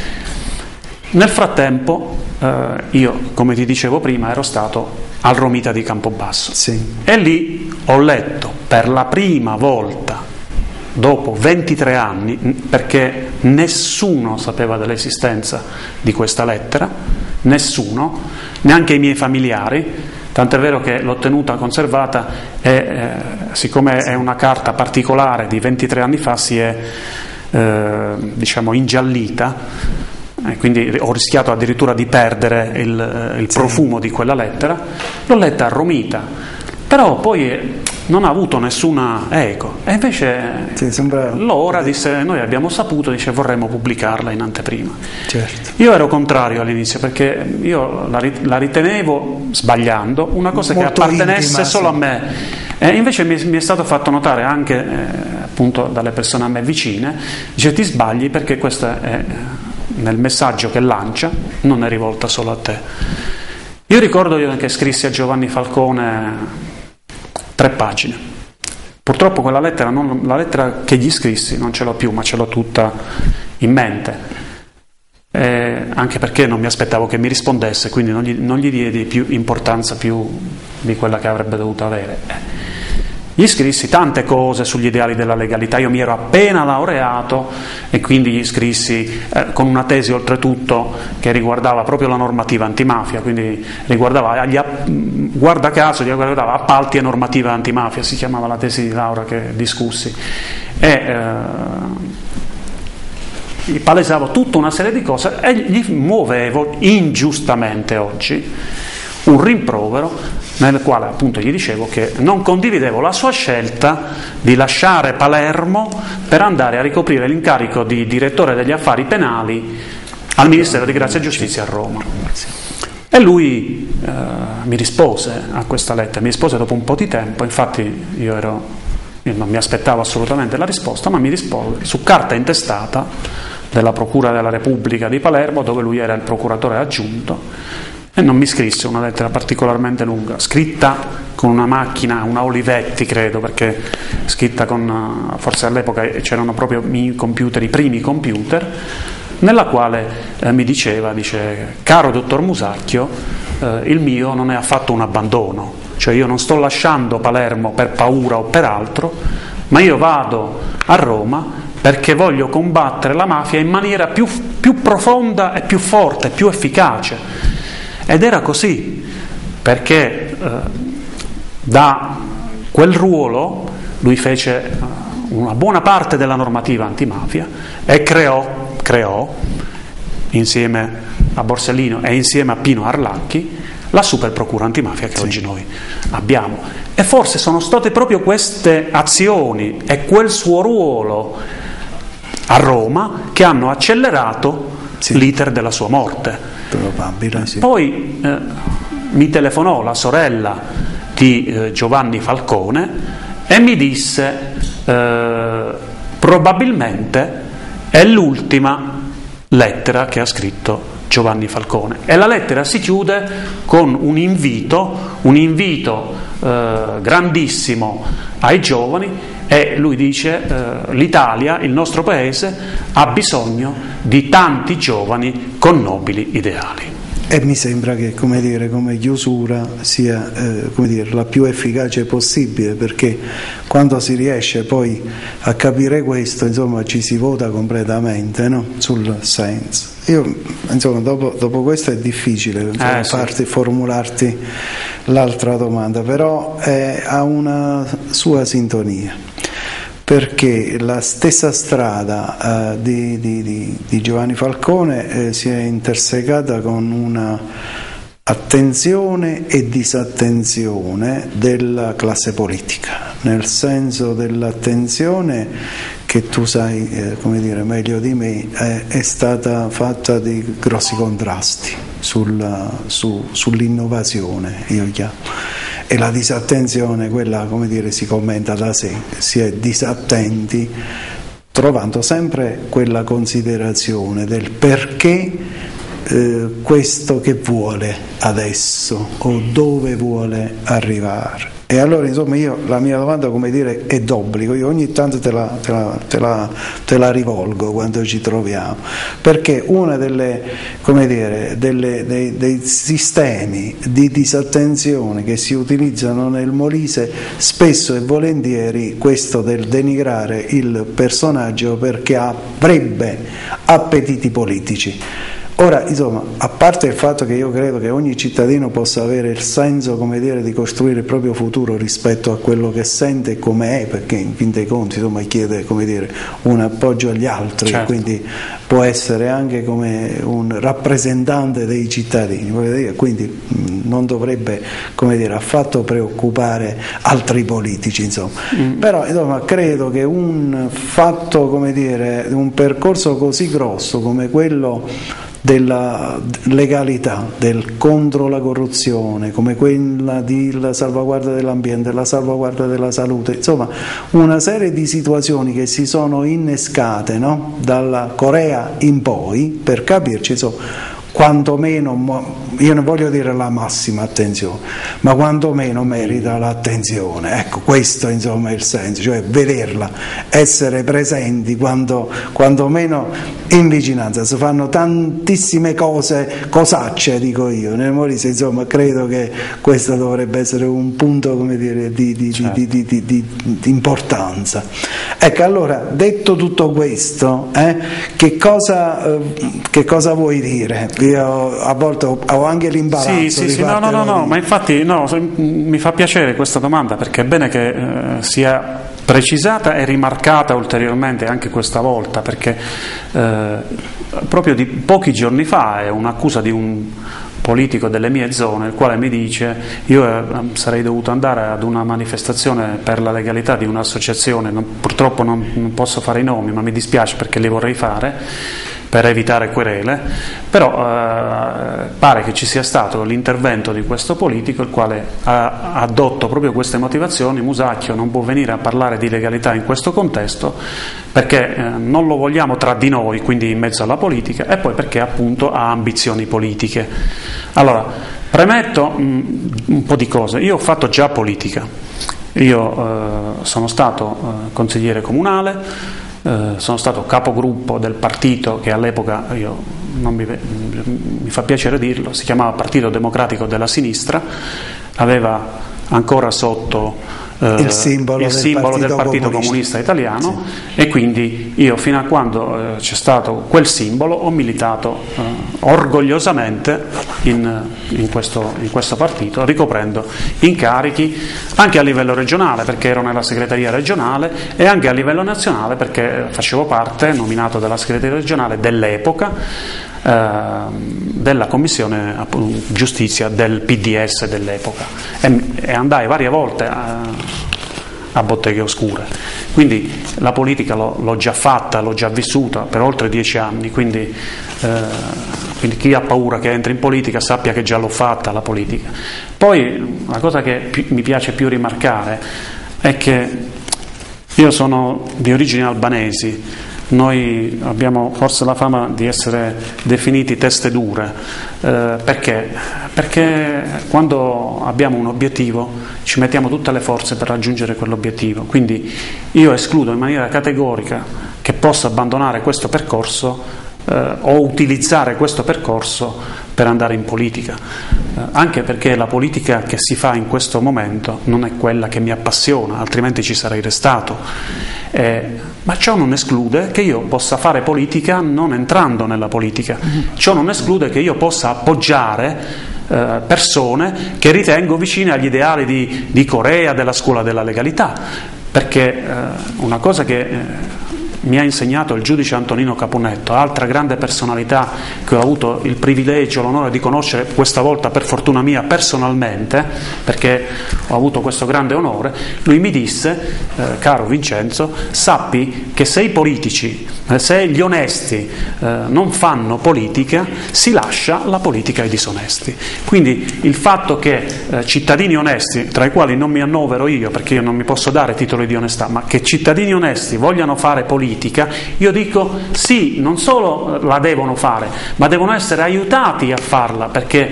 Nel frattempo eh, io, come ti dicevo prima, ero stato al Romita di Campobasso sì. e lì ho letto per la prima volta, dopo ventitré anni, perché nessuno sapeva dell'esistenza di questa lettera, nessuno, neanche i miei familiari, tant'è vero che l'ho tenuta conservata e eh, siccome è una carta particolare di ventitré anni fa si è eh, diciamo ingiallita, e quindi ho rischiato addirittura di perdere il, il profumo di quella lettera. L'ho letta a Romita, però poi non ha avuto nessuna eco, e invece sì, sembra... l'Ora disse noi abbiamo saputo, dice vorremmo pubblicarla in anteprima. Certo. Io ero contrario all'inizio, perché io la ritenevo, sbagliando, una cosa molto che appartenesse intima, solo sì. a me, e invece mi, mi è stato fatto notare anche eh, appunto dalle persone a me vicine, dice ti sbagli perché questa è nel messaggio che lancia non è rivolta solo a te. Io ricordo io che scrissi a Giovanni Falcone tre pagine, purtroppo quella lettera, non, la lettera che gli scrissi non ce l'ho più, ma ce l'ho tutta in mente, eh, anche perché non mi aspettavo che mi rispondesse, quindi non gli, non gli diedi più importanza più di quella che avrebbe dovuto avere. eh. Gli scrissi tante cose sugli ideali della legalità, io mi ero appena laureato e quindi gli scrissi eh, con una tesi oltretutto che riguardava proprio la normativa antimafia, quindi riguardava, gli, guarda caso, riguardava appalti e normativa antimafia, si chiamava la tesi di laurea che discussi, e eh, gli palesavo tutta una serie di cose e gli muovevo ingiustamente oggi un rimprovero nel quale appunto gli dicevo che non condividevo la sua scelta di lasciare Palermo per andare a ricoprire l'incarico di direttore degli affari penali al Ministero di Grazia e Giustizia a Roma. E lui eh, mi rispose a questa lettera, mi rispose dopo un po' di tempo, infatti io ero io non mi aspettavo assolutamente la risposta, ma mi rispose su carta intestata della Procura della Repubblica di Palermo, dove lui era il procuratore aggiunto. E non mi scrisse una lettera particolarmente lunga, scritta con una macchina, una Olivetti credo, perché scritta con, forse all'epoca c'erano proprio i computer, i primi computer, nella quale eh, mi diceva, dice, caro dottor Musacchio, eh, il mio non è affatto un abbandono, cioè io non sto lasciando Palermo per paura o per altro, ma io vado a Roma perché voglio combattere la mafia in maniera più, più profonda e più forte, più efficace. Ed era così, perché eh, da quel ruolo lui fece una buona parte della normativa antimafia e creò, creò insieme a Borsellino e insieme a Pino Arlacchi la super procura antimafia che sì. oggi noi abbiamo. E forse sono state proprio queste azioni e quel suo ruolo a Roma che hanno accelerato sì. l'iter della sua morte. Probabile, sì. Poi eh, mi telefonò la sorella di eh, Giovanni Falcone e mi disse eh, probabilmente è l'ultima lettera che ha scritto Giovanni Falcone, e la lettera si chiude con un invito, un invito eh, grandissimo ai giovani, e lui dice eh, l'Italia, il nostro paese, ha bisogno di tanti giovani con nobili ideali. E mi sembra che, come dire, come chiusura sia eh, come dire, la più efficace possibile, perché quando si riesce poi a capire questo, insomma, ci si vota completamente, no? Sul senso. Io, insomma, dopo, dopo questo è difficile insomma, eh, farti, sì. formularti l'altra domanda, però eh, ha una sua sintonia, perché la stessa strada eh, di, di, di, di Giovanni Falcone eh, si è intersecata con una attenzione e disattenzione della classe politica, nel senso dell'attenzione che tu sai eh, come dire, meglio di me, eh, è stata fatta di grossi contrasti sulla, su, sull'innovazione, io chiamo. E la disattenzione, quella, come dire, si commenta da sé, si è disattenti trovando sempre quella considerazione del perché eh, questo che vuole adesso o dove vuole arrivare. E allora, insomma, io la mia domanda, come dire, è d'obbligo, io ogni tanto te la, te la, te la, te la rivolgo quando ci troviamo, perché una delle, come dire, delle, dei, dei sistemi di disattenzione che si utilizzano nel Molise spesso e volentieri questo del denigrare il personaggio perché avrebbe appetiti politici. Ora, insomma, a parte il fatto che io credo che ogni cittadino possa avere il senso, come dire, di costruire il proprio futuro rispetto a quello che sente e come è, perché in fin dei conti, insomma, chiede, come dire, un appoggio agli altri, certo. Quindi può essere anche come un rappresentante dei cittadini, quindi non dovrebbe, come dire, affatto preoccupare altri politici, insomma. Mm. Però, insomma, credo che un fatto, come dire, un percorso così grosso come quello della legalità, del contro la corruzione, come quella della salvaguardia dell'ambiente, la salvaguardia della salute, insomma una serie di situazioni che si sono innescate, no? Dalla Corea in poi, per capirci, insomma, quantomeno, io non voglio dire la massima attenzione, ma quantomeno merita l'attenzione. Ecco, questo insomma è il senso, cioè vederla, essere presenti quando, quantomeno in vicinanza. Si fanno tantissime cose, cosacce dico io, nel Molise, insomma credo che questo dovrebbe essere un punto, come dire, di, di, certo. di, di, di, di, di importanza. Ecco, allora, detto tutto questo, eh, che cosa, eh, che cosa vuoi dire? Io a volte ho, ho anche l'imbarazzo sì, sì, di sì, no, no, no, no, ma infatti no, mi fa piacere questa domanda, perché è bene che eh, sia precisata e rimarcata ulteriormente anche questa volta, perché eh, proprio di pochi giorni fa è un'accusa di un politico delle mie zone, il quale mi dice: io eh, sarei dovuto andare ad una manifestazione per la legalità di un'associazione, non, purtroppo non, non posso fare i nomi, ma mi dispiace perché li vorrei fare per evitare querele, però eh, pare che ci sia stato l'intervento di questo politico, il quale ha addotto proprio queste motivazioni: Musacchio non può venire a parlare di legalità in questo contesto perché eh, non lo vogliamo tra di noi, quindi in mezzo alla politica, e poi perché appunto ha ambizioni politiche. Allora, premetto mh, un po' di cose. Io ho fatto già politica, io eh, sono stato eh, consigliere comunale, Uh, sono stato capogruppo del partito che all'epoca, io non mi, mi fa piacere dirlo, si chiamava Partito Democratico della Sinistra, aveva ancora sotto eh, il simbolo, il del, simbolo partito del Partito Comunista, Comunista Italiano, sì. E quindi io fino a quando eh, c'è stato quel simbolo ho militato eh, orgogliosamente in, in, questo, in questo partito, ricoprendo incarichi anche a livello regionale perché ero nella segreteria regionale e anche a livello nazionale perché facevo parte, nominato dalla segreteria regionale dell'epoca, della Commissione Giustizia del P D S dell'epoca e, e andai varie volte a, a Botteghe Oscure, quindi la politica l'ho, l'ho già fatta, l'ho già vissuta per oltre dieci anni, quindi, eh, quindi chi ha paura che entri in politica sappia che già l'ho fatta la politica. Poi la cosa che più, mi piace più rimarcare è che io sono di origini albanesi. Noi abbiamo forse la fama di essere definiti teste dure, eh, perché? Perché quando abbiamo un obiettivo ci mettiamo tutte le forze per raggiungere quell'obiettivo, quindi io escludo in maniera categorica che possa abbandonare questo percorso eh, o utilizzare questo percorso per andare in politica, eh, anche perché la politica che si fa in questo momento non è quella che mi appassiona, altrimenti ci sarei restato. Eh, ma ciò non esclude che io possa fare politica non entrando nella politica, ciò non esclude che io possa appoggiare eh, persone che ritengo vicine agli ideali di, di Corea, della scuola della legalità, perché eh, una cosa che eh, mi ha insegnato il giudice Antonino Caponetto, altra grande personalità che ho avuto il privilegio, l'onore di conoscere, questa volta per fortuna mia personalmente, perché ho avuto questo grande onore. Lui mi disse, eh, caro Vincenzo, sappi che se i politici, eh, se gli onesti eh, non fanno politica, si lascia la politica ai disonesti. Quindi il fatto che eh, cittadini onesti, tra i quali non mi annovero io perché io non mi posso dare titoli di onestà, ma che cittadini onesti vogliano fare politica, io dico sì, non solo la devono fare, ma devono essere aiutati a farla, perché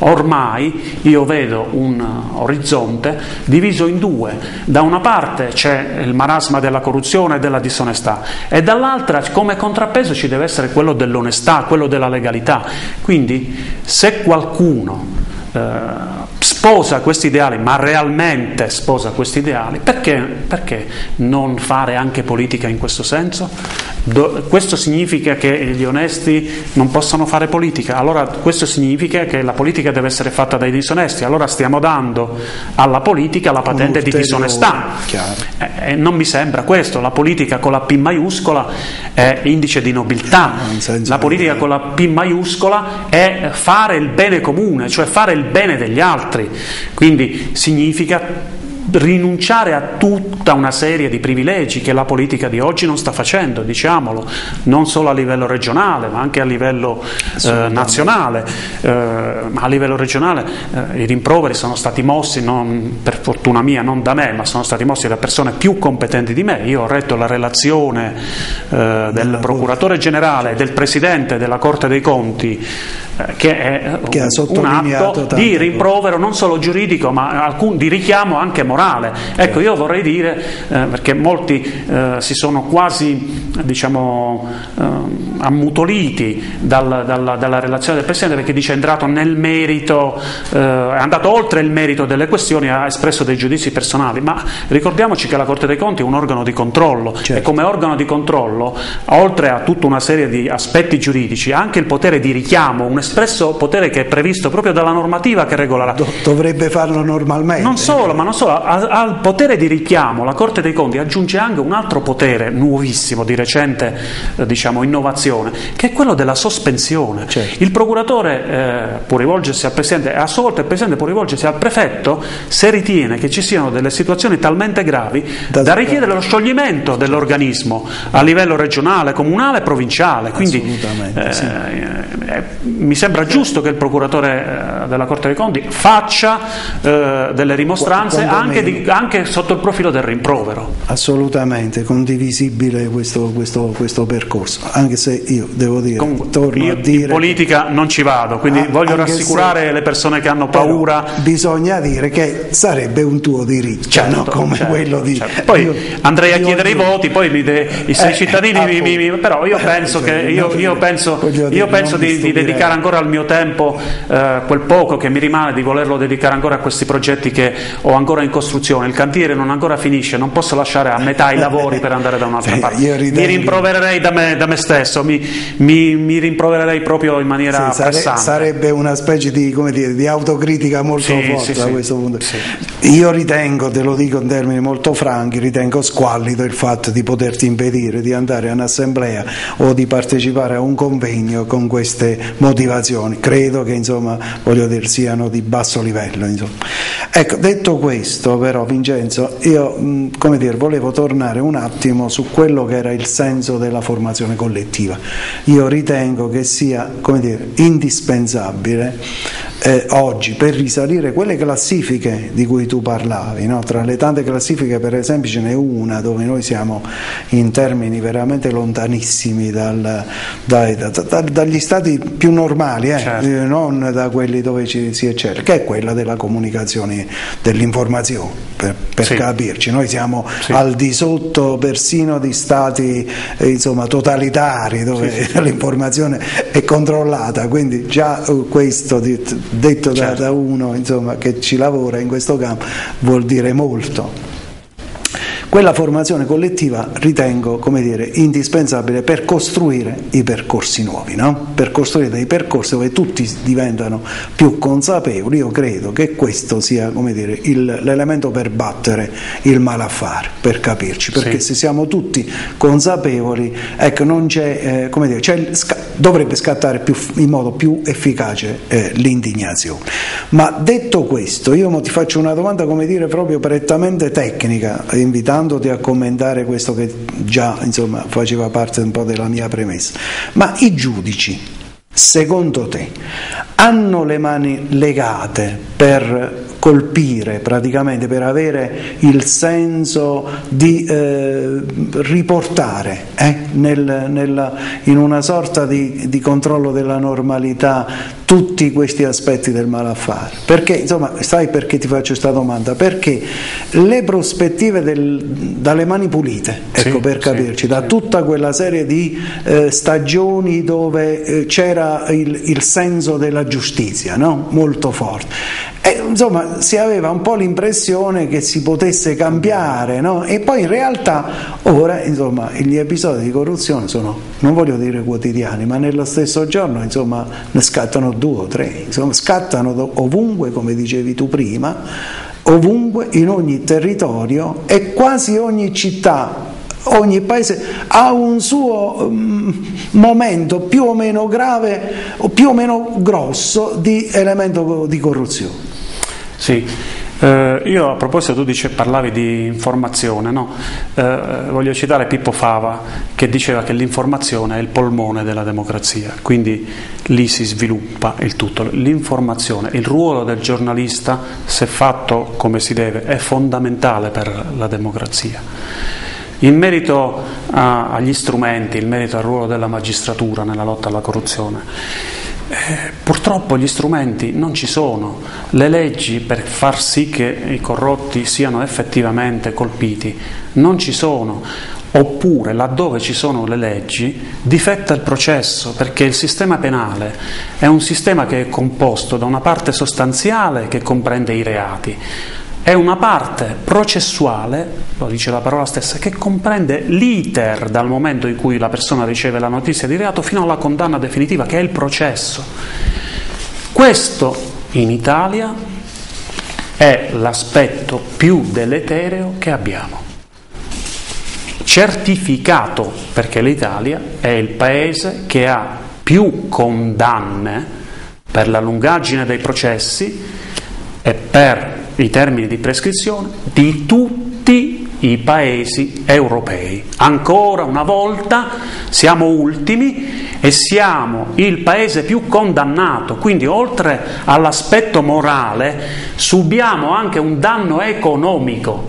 ormai io vedo un orizzonte diviso in due: da una parte c'è il marasma della corruzione e della disonestà e dall'altra come contrappeso ci deve essere quello dell'onestà, quello della legalità. Quindi se qualcuno eh, sposa questi ideali, ma realmente sposa questi ideali, perché, perché non fare anche politica in questo senso? Do, questo significa che gli onesti non possono fare politica, allora questo significa che la politica deve essere fatta dai disonesti, allora stiamo dando alla politica la patente di disonestà. E eh, non mi sembra questo. La politica con la P maiuscola è indice di nobiltà, la politica con la P maiuscola è fare il bene comune, cioè fare il bene degli altri, quindi significa rinunciare a tutta una serie di privilegi che la politica di oggi non sta facendo, diciamolo, non solo a livello regionale ma anche a livello eh, nazionale. Eh, a livello regionale eh, i rimproveri sono stati mossi, non, per fortuna mia, non da me, ma sono stati mossi da persone più competenti di me. Io ho retto la relazione eh, del procuratore generale e del presidente della Corte dei Conti, eh, che è che ha un atto di rimprovero non solo giuridico ma alcun, di richiamo anche morale. Ecco, io vorrei dire, eh, perché molti eh, si sono quasi, diciamo, eh, ammutoliti dal, dalla, dalla relazione del Presidente, perché dice è entrato nel merito, eh, è andato oltre il merito delle questioni, ha espresso dei giudizi personali, ma ricordiamoci che la Corte dei Conti è un organo di controllo, certo. E come organo di controllo, oltre a tutta una serie di aspetti giuridici, ha anche il potere di richiamo, un espresso potere che è previsto proprio dalla normativa che regola la... Dovrebbe farlo normalmente. Non solo, ma non solo, al potere di richiamo la Corte dei Conti aggiunge anche un altro potere nuovissimo, di recente eh, diciamo innovazione, che è quello della sospensione. Certo. Il procuratore eh, può rivolgersi al Presidente e a sua volta il Presidente può rivolgersi al prefetto se ritiene che ci siano delle situazioni talmente gravi da, da richiedere lo scioglimento dell'organismo a livello regionale, comunale e provinciale. Quindi eh, sì. eh, mi sembra giusto che il procuratore eh, della Corte dei Conti faccia eh, delle rimostranze anche, di, anche sotto il profilo del rimprovero. Assolutamente condivisibile questo, questo, questo percorso, anche se io devo dire, Comunque, torno io a dire in politica non ci vado, quindi ah, voglio rassicurare le persone che hanno paura. Bisogna dire che sarebbe un tuo diritto, certo, no? Come certo, quello di certo. Poi io, andrei a chiedere i voti, poi mi de, i sei eh, cittadini eh, mi, mi, però io penso che io, io penso, io penso di, di dedicare ancora al mio tempo eh, quel poco che mi rimane, di volerlo dedicare ancora a questi progetti che ho ancora in costruzione. Il cantiere non ancora finisce, non posso lasciare a metà i lavori per andare da un'altra parte. Mi rimprovererei da me, da me stesso, mi, mi, mi rimprovererei proprio in maniera sì, sare, pressante. Sarebbe una specie di, come dire, di autocritica molto sì, forte sì, da sì, questo punto. Sì. Io ritengo, te lo dico in termini molto franchi, ritengo squallido il fatto di poterti impedire di andare a un'assemblea o di partecipare a un convegno con queste motivazioni. Credo che insomma, voglio dire, siano di basso livello. Insomma. Ecco, detto questo, però, Vincenzo, io mh, come dire, volevo tornare un attimo su quello che era il senso della formazione collettiva. Io ritengo che sia, come dire, indispensabile eh, oggi, per risalire quelle classifiche di cui tu parlavi, no? Tra le tante classifiche, per esempio, ce n'è una dove noi siamo in termini veramente lontanissimi dal, dai, da, da, dagli stati più normali, eh? certo. eh, non da quelli dove ci, si eccelle, che è quella della comunicazione, dell'informazione, per, per sì. capirci. Noi siamo sì. al di sotto persino di stati eh, insomma totalitari, dove sì, sì. l'informazione è controllata, quindi già uh, questo detto certo. da, da uno insomma, che ci lavora in questo campo vuol dire molto. Quella formazione collettiva ritengo, come dire, indispensabile per costruire i percorsi nuovi, no? Per costruire dei percorsi dove tutti diventano più consapevoli. Io credo che questo sia, come dire, il, l'elemento per battere il malaffare, per capirci, perché sì. se siamo tutti consapevoli, ecco, non c'è, eh, come dire, c'è, dovrebbe scattare più, in modo più efficace eh, l'indignazione. Ma detto questo, io ti faccio una domanda, come dire, proprio prettamente tecnica, invitando a commentare questo che già insomma faceva parte un po' della mia premessa. Ma i giudici, secondo te, hanno le mani legate per colpire, praticamente per avere il senso di eh, riportare eh, nel, nella, in una sorta di, di controllo della normalità tutti questi aspetti del malaffare? Perché, insomma, sai perché ti faccio questa domanda? Perché le prospettive del, dalle mani pulite, ecco, sì, per capirci, sì, da tutta quella serie di eh, stagioni dove eh, c'era il, il senso della giustizia, no? Molto forte. E, insomma, si aveva un po' l'impressione che si potesse cambiare, no? E poi in realtà ora, insomma, gli episodi di corruzione sono, non voglio dire quotidiani, ma nello stesso giorno, insomma, ne scattano due o tre, insomma, scattano ovunque, come dicevi tu prima, ovunque, in ogni territorio, e quasi ogni città, ogni paese ha un suo um, momento più o meno grave o più o meno grosso di elemento di corruzione. Sì, eh, io a proposito, tu dice, parlavi di informazione, no? Eh, voglio citare Pippo Fava, che diceva che l'informazione è il polmone della democrazia, quindi lì si sviluppa il tutto. L'informazione, il ruolo del giornalista, se fatto come si deve, è fondamentale per la democrazia. In merito a, agli strumenti, in merito al ruolo della magistratura nella lotta alla corruzione, eh, purtroppo gli strumenti non ci sono. Le leggi per far sì che i corrotti siano effettivamente colpiti non ci sono. Oppure, laddove ci sono le leggi, difetta il processo, perché il sistema penale è un sistema che è composto da una parte sostanziale che comprende i reati, è una parte processuale, lo dice la parola stessa, che comprende l'iter dal momento in cui la persona riceve la notizia di reato fino alla condanna definitiva, che è il processo. Questo in Italia è l'aspetto più deletereo che abbiamo. Certificato, perché l'Italia è il paese che ha più condanne per la lungaggine dei processi e per i termini di prescrizione di tutti i paesi europei. Ancora una volta siamo ultimi e siamo il paese più condannato, quindi oltre all'aspetto morale subiamo anche un danno economico,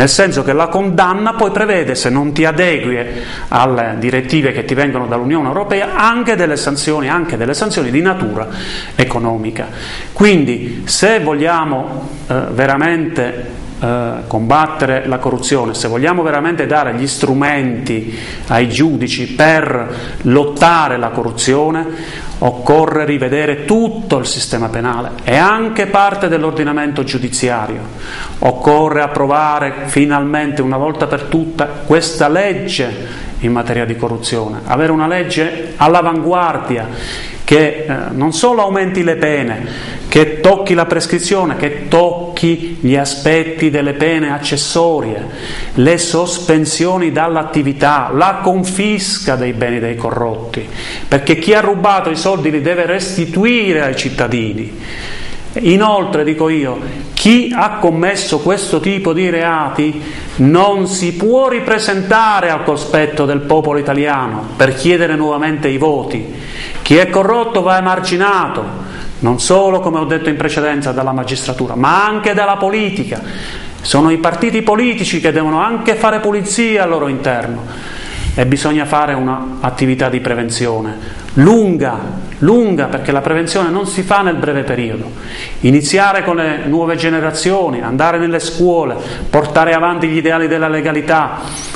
nel senso che la condanna poi prevede, se non ti adegui alle direttive che ti vengono dall'Unione Europea, anche delle sanzioni, anche delle sanzioni di natura economica. Quindi se vogliamo eh, veramente Uh, combattere la corruzione, se vogliamo veramente dare gli strumenti ai giudici per lottare la corruzione, occorre rivedere tutto il sistema penale e anche parte dell'ordinamento giudiziario. Occorre approvare finalmente una volta per tutte questa legge in materia di corruzione, avere una legge all'avanguardia che eh, non solo aumenti le pene, che tocchi la prescrizione, che tocchi gli aspetti delle pene accessorie, le sospensioni dall'attività, la confisca dei beni dei corrotti, perché chi ha rubato i soldi li deve restituire ai cittadini. Inoltre, dico io, chi ha commesso questo tipo di reati non si può ripresentare al cospetto del popolo italiano per chiedere nuovamente i voti. Chi è corrotto va emarginato, non solo, come ho detto in precedenza, dalla magistratura, ma anche dalla politica. Sono i partiti politici che devono anche fare pulizia al loro interno e bisogna fare un'attività di prevenzione lunga, lunga, perché la prevenzione non si fa nel breve periodo. Iniziare con le nuove generazioni, andare nelle scuole, portare avanti gli ideali della legalità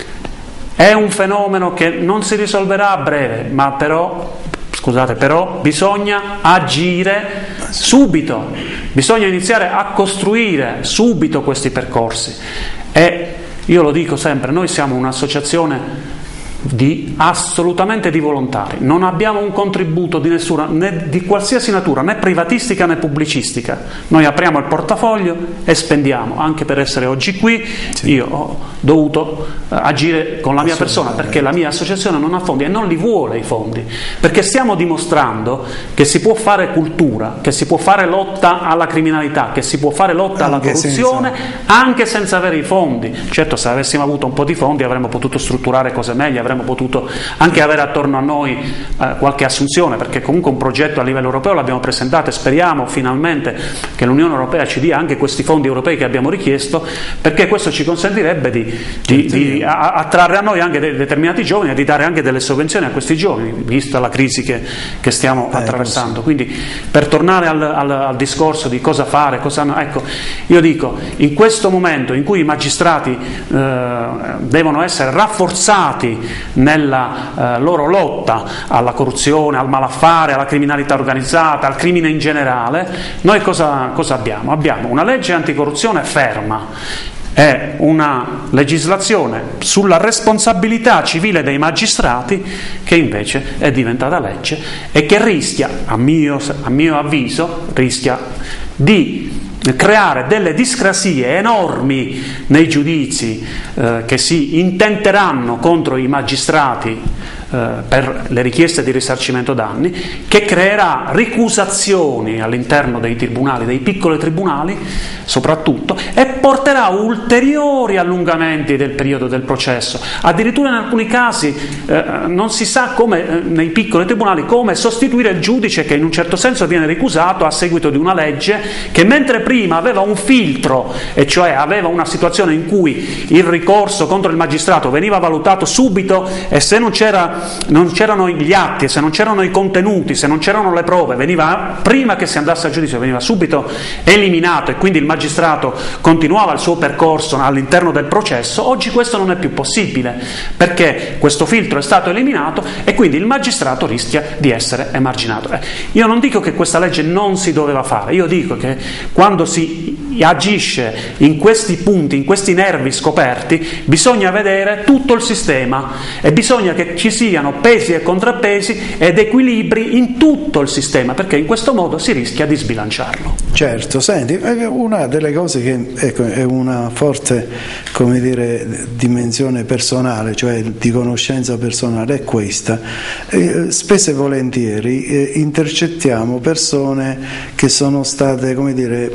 è un fenomeno che non si risolverà a breve, ma però Scusate, però bisogna agire subito, bisogna iniziare a costruire subito questi percorsi. E io lo dico sempre, noi siamo un'associazione di assolutamente di volontari, non abbiamo un contributo di nessuna, né di qualsiasi natura, né privatistica né pubblicistica. Noi apriamo il portafoglio e spendiamo. Anche per essere oggi qui, sì, io ho dovuto uh, agire con la mia persona, perché la mia associazione non ha fondi e non li vuole i fondi, perché stiamo dimostrando che si può fare cultura, che si può fare lotta alla criminalità, che si può fare lotta alla corruzione senza... anche senza avere i fondi. Certo, se avessimo avuto un po' di fondi avremmo potuto strutturare cose meglio, avremmo potuto anche avere attorno a noi eh, qualche assunzione, perché comunque un progetto a livello europeo l'abbiamo presentato e speriamo finalmente che l'Unione Europea ci dia anche questi fondi europei che abbiamo richiesto, perché questo ci consentirebbe di, di, di a, attrarre a noi anche de, determinati giovani e di dare anche delle sovvenzioni a questi giovani, vista la crisi che, che stiamo eh, attraversando. Quindi, per tornare al, al, al discorso di cosa fare, cosa no, ecco, io dico, in questo momento in cui i magistrati eh, devono essere rafforzati nella eh, loro lotta alla corruzione, al malaffare, alla criminalità organizzata, al crimine in generale, noi cosa, cosa abbiamo? Abbiamo una legge anticorruzione ferma, è una legislazione sulla responsabilità civile dei magistrati che invece è diventata legge e che rischia, a mio, a mio avviso, rischia di creare delle discrasie enormi nei giudizi eh, che si intenteranno contro i magistrati eh, per le richieste di risarcimento danni, che creerà ricusazioni all'interno dei tribunali, dei piccoli tribunali soprattutto, e porterà ulteriori allungamenti del periodo del processo. Addirittura in alcuni casi eh, non si sa come, eh, nei piccoli tribunali, come sostituire il giudice che in un certo senso viene ricusato a seguito di una legge che, mentre prima aveva un filtro, e cioè aveva una situazione in cui il ricorso contro il magistrato veniva valutato subito e se non, c'era, non c'erano gli atti, se non c'erano i contenuti, se non c'erano le prove, veniva, prima che si andasse a giudizio, veniva subito eliminato e quindi il magistrato continuava il suo percorso all'interno del processo. Oggi questo non è più possibile, perché questo filtro è stato eliminato e quindi il magistrato rischia di essere emarginato. Eh, io non dico che questa legge non si doveva fare, io dico che quando si agisce in questi punti, in questi nervi scoperti, bisogna vedere tutto il sistema e bisogna che ci siano pesi e contrappesi ed equilibri in tutto il sistema, perché in questo modo si rischia di sbilanciarlo. Certo, senti, una delle cose che ecco, è una forte, come dire, dimensione personale, cioè di conoscenza personale, è questa. Eh, spesso e volentieri eh, intercettiamo persone che sono state, come dire,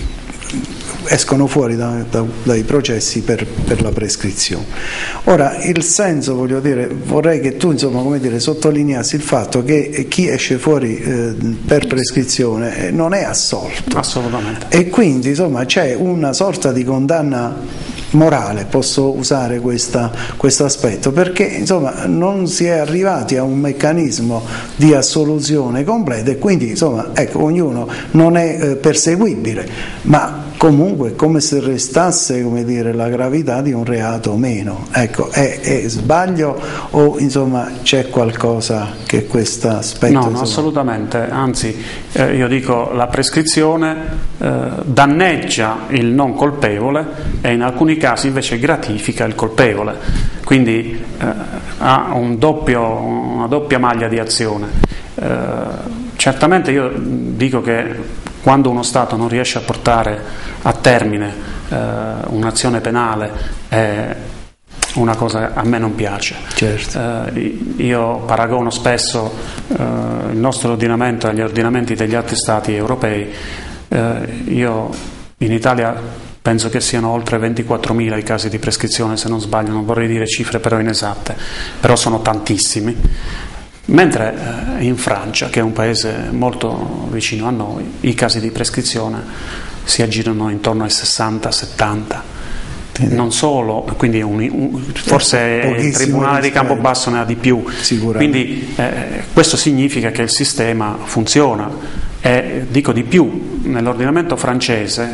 escono fuori da, da, dai processi per, per la prescrizione. Ora, il senso, voglio dire, vorrei che tu, insomma, come dire, sottolineassi il fatto che chi esce fuori eh, per prescrizione eh, non è assolto. Assolutamente. E quindi, insomma, c'è una sorta di condanna morale, posso usare questa, questo aspetto, perché insomma non si è arrivati a un meccanismo di assoluzione completa e quindi insomma ecco, ognuno non è eh, perseguibile, ma comunque è come se restasse, come dire, la gravità di un reato o meno. Ecco, è, è sbaglio o insomma c'è qualcosa che questo aspetto? No, no, insomma... assolutamente, anzi eh, io dico la prescrizione eh, danneggia il non colpevole e in alcuni casi invece gratifica il colpevole, quindi eh, ha un doppio, una doppia maglia di azione. Eh, certamente io dico che quando uno Stato non riesce a portare a termine eh, un'azione penale è una cosa che a me non piace. Certo. Eh, io paragono spesso eh, il nostro ordinamento agli ordinamenti degli altri Stati europei. Eh, io in Italia penso che siano oltre ventiquattromila i casi di prescrizione, se non sbaglio, non vorrei dire cifre però inesatte, però sono tantissimi. Mentre eh, in Francia, che è un paese molto vicino a noi, i casi di prescrizione si aggirano intorno ai sessanta settanta. Non solo, quindi un, un, forse il Tribunale di Campobasso ne ha di più. Quindi eh, questo significa che il sistema funziona. E dico di più, nell'ordinamento francese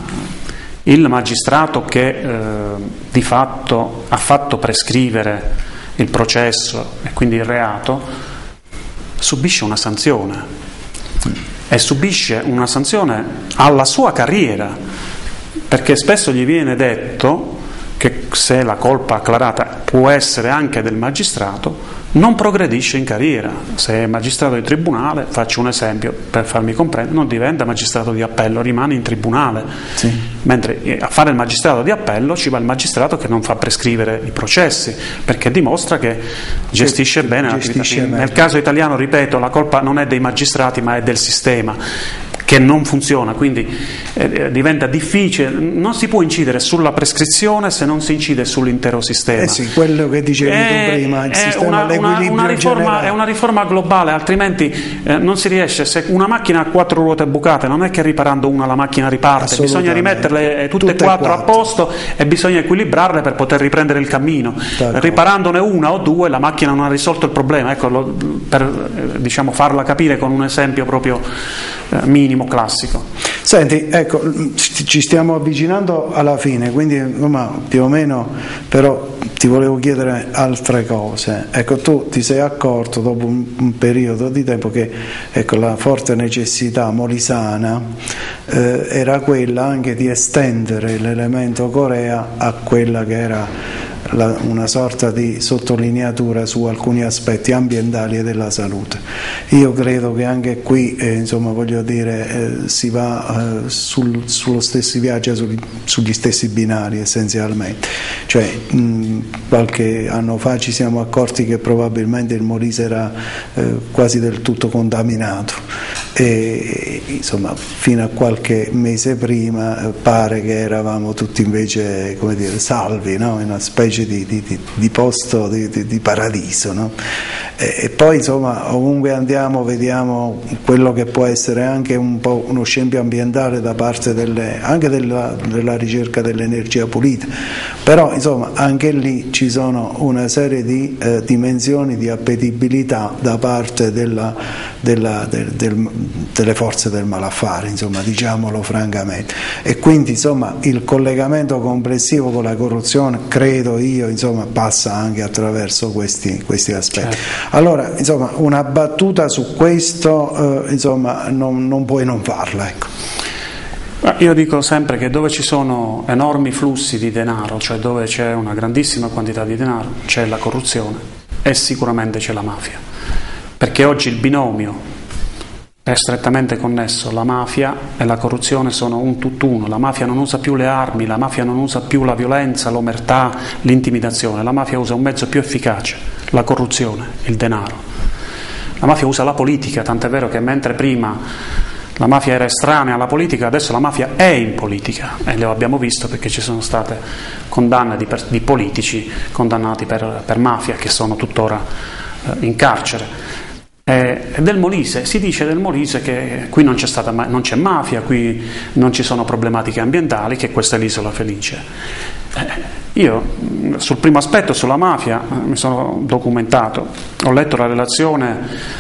il magistrato che eh, di fatto ha fatto prescrivere il processo e quindi il reato subisce una sanzione e subisce una sanzione alla sua carriera, perché spesso gli viene detto che se la colpa acclarata può essere anche del magistrato, non progredisce in carriera. Se è magistrato di tribunale, faccio un esempio per farmi comprendere, non diventa magistrato di appello, rimane in tribunale. Sì. Mentre a fare il magistrato di appello ci va il magistrato che non fa prescrivere i processi, perché dimostra che gestisce che bene l'attività. Nel caso italiano, ripeto, la colpa non è dei magistrati ma è del sistema che non funziona, quindi eh, diventa difficile, non si può incidere sulla prescrizione se non si incide sull'intero sistema. Eh sì, quello che dicevi è, tu prima, il è sistema, una, una, una riforma, è una riforma globale, altrimenti eh, non si riesce. Se una macchina ha quattro ruote bucate, non è che riparando una la macchina riparte, bisogna rimetterle tutte, tutte e quattro, quattro a posto e bisogna equilibrarle per poter riprendere il cammino. D'accordo. Riparandone una o due la macchina non ha risolto il problema. Ecco, lo, per eh, diciamo, farla capire con un esempio proprio eh, minimo, classico. Senti, ecco, ci stiamo avvicinando alla fine, quindi insomma, più o meno, però ti volevo chiedere altre cose. Ecco, tu ti sei accorto dopo un, un periodo di tempo che ecco, la forte necessità molisana eh, era quella anche di estendere l'elemento Corea a quella che era La, una sorta di sottolineatura su alcuni aspetti ambientali e della salute. Io credo che anche qui eh, insomma voglio dire eh, si va eh, sul, sullo stesso viaggio, sul, sugli stessi binari essenzialmente, cioè mh, qualche anno fa ci siamo accorti che probabilmente il Molise era eh, quasi del tutto contaminato e insomma fino a qualche mese prima eh, pare che eravamo tutti invece, come dire, salvi, no? In una specie Di, di, di posto di, di, di paradiso, no? e, e poi insomma ovunque andiamo vediamo quello che può essere anche un po' uno scempio ambientale da parte delle, anche della, della ricerca dell'energia pulita, però insomma anche lì ci sono una serie di eh, dimensioni di appetibilità da parte della, della, del, del, delle forze del malaffare, insomma, diciamolo francamente, e quindi insomma il collegamento complessivo con la corruzione credo io insomma passa anche attraverso questi, questi aspetti. Certo. Allora insomma una battuta su questo eh, insomma non, non puoi non farla, ecco. Io dico sempre che dove ci sono enormi flussi di denaro, cioè dove c'è una grandissima quantità di denaro, c'è la corruzione e sicuramente c'è la mafia, perché oggi il binomio è strettamente connesso. La mafia e la corruzione sono un tutt'uno. La mafia non usa più le armi, la mafia non usa più la violenza, l'omertà, l'intimidazione. La mafia usa un mezzo più efficace, la corruzione, il denaro. La mafia usa la politica, tant'è vero che mentre prima la mafia era estranea alla politica, adesso la mafia è in politica e lo abbiamo visto perché ci sono state condanne di, per, di politici condannati per, per mafia che sono tuttora eh, in carcere. E del Molise, si dice del Molise che qui non c'è stata, non c'è mafia, qui non ci sono problematiche ambientali, che questa è l'isola felice. Io sul primo aspetto, sulla mafia, mi sono documentato, ho letto la relazione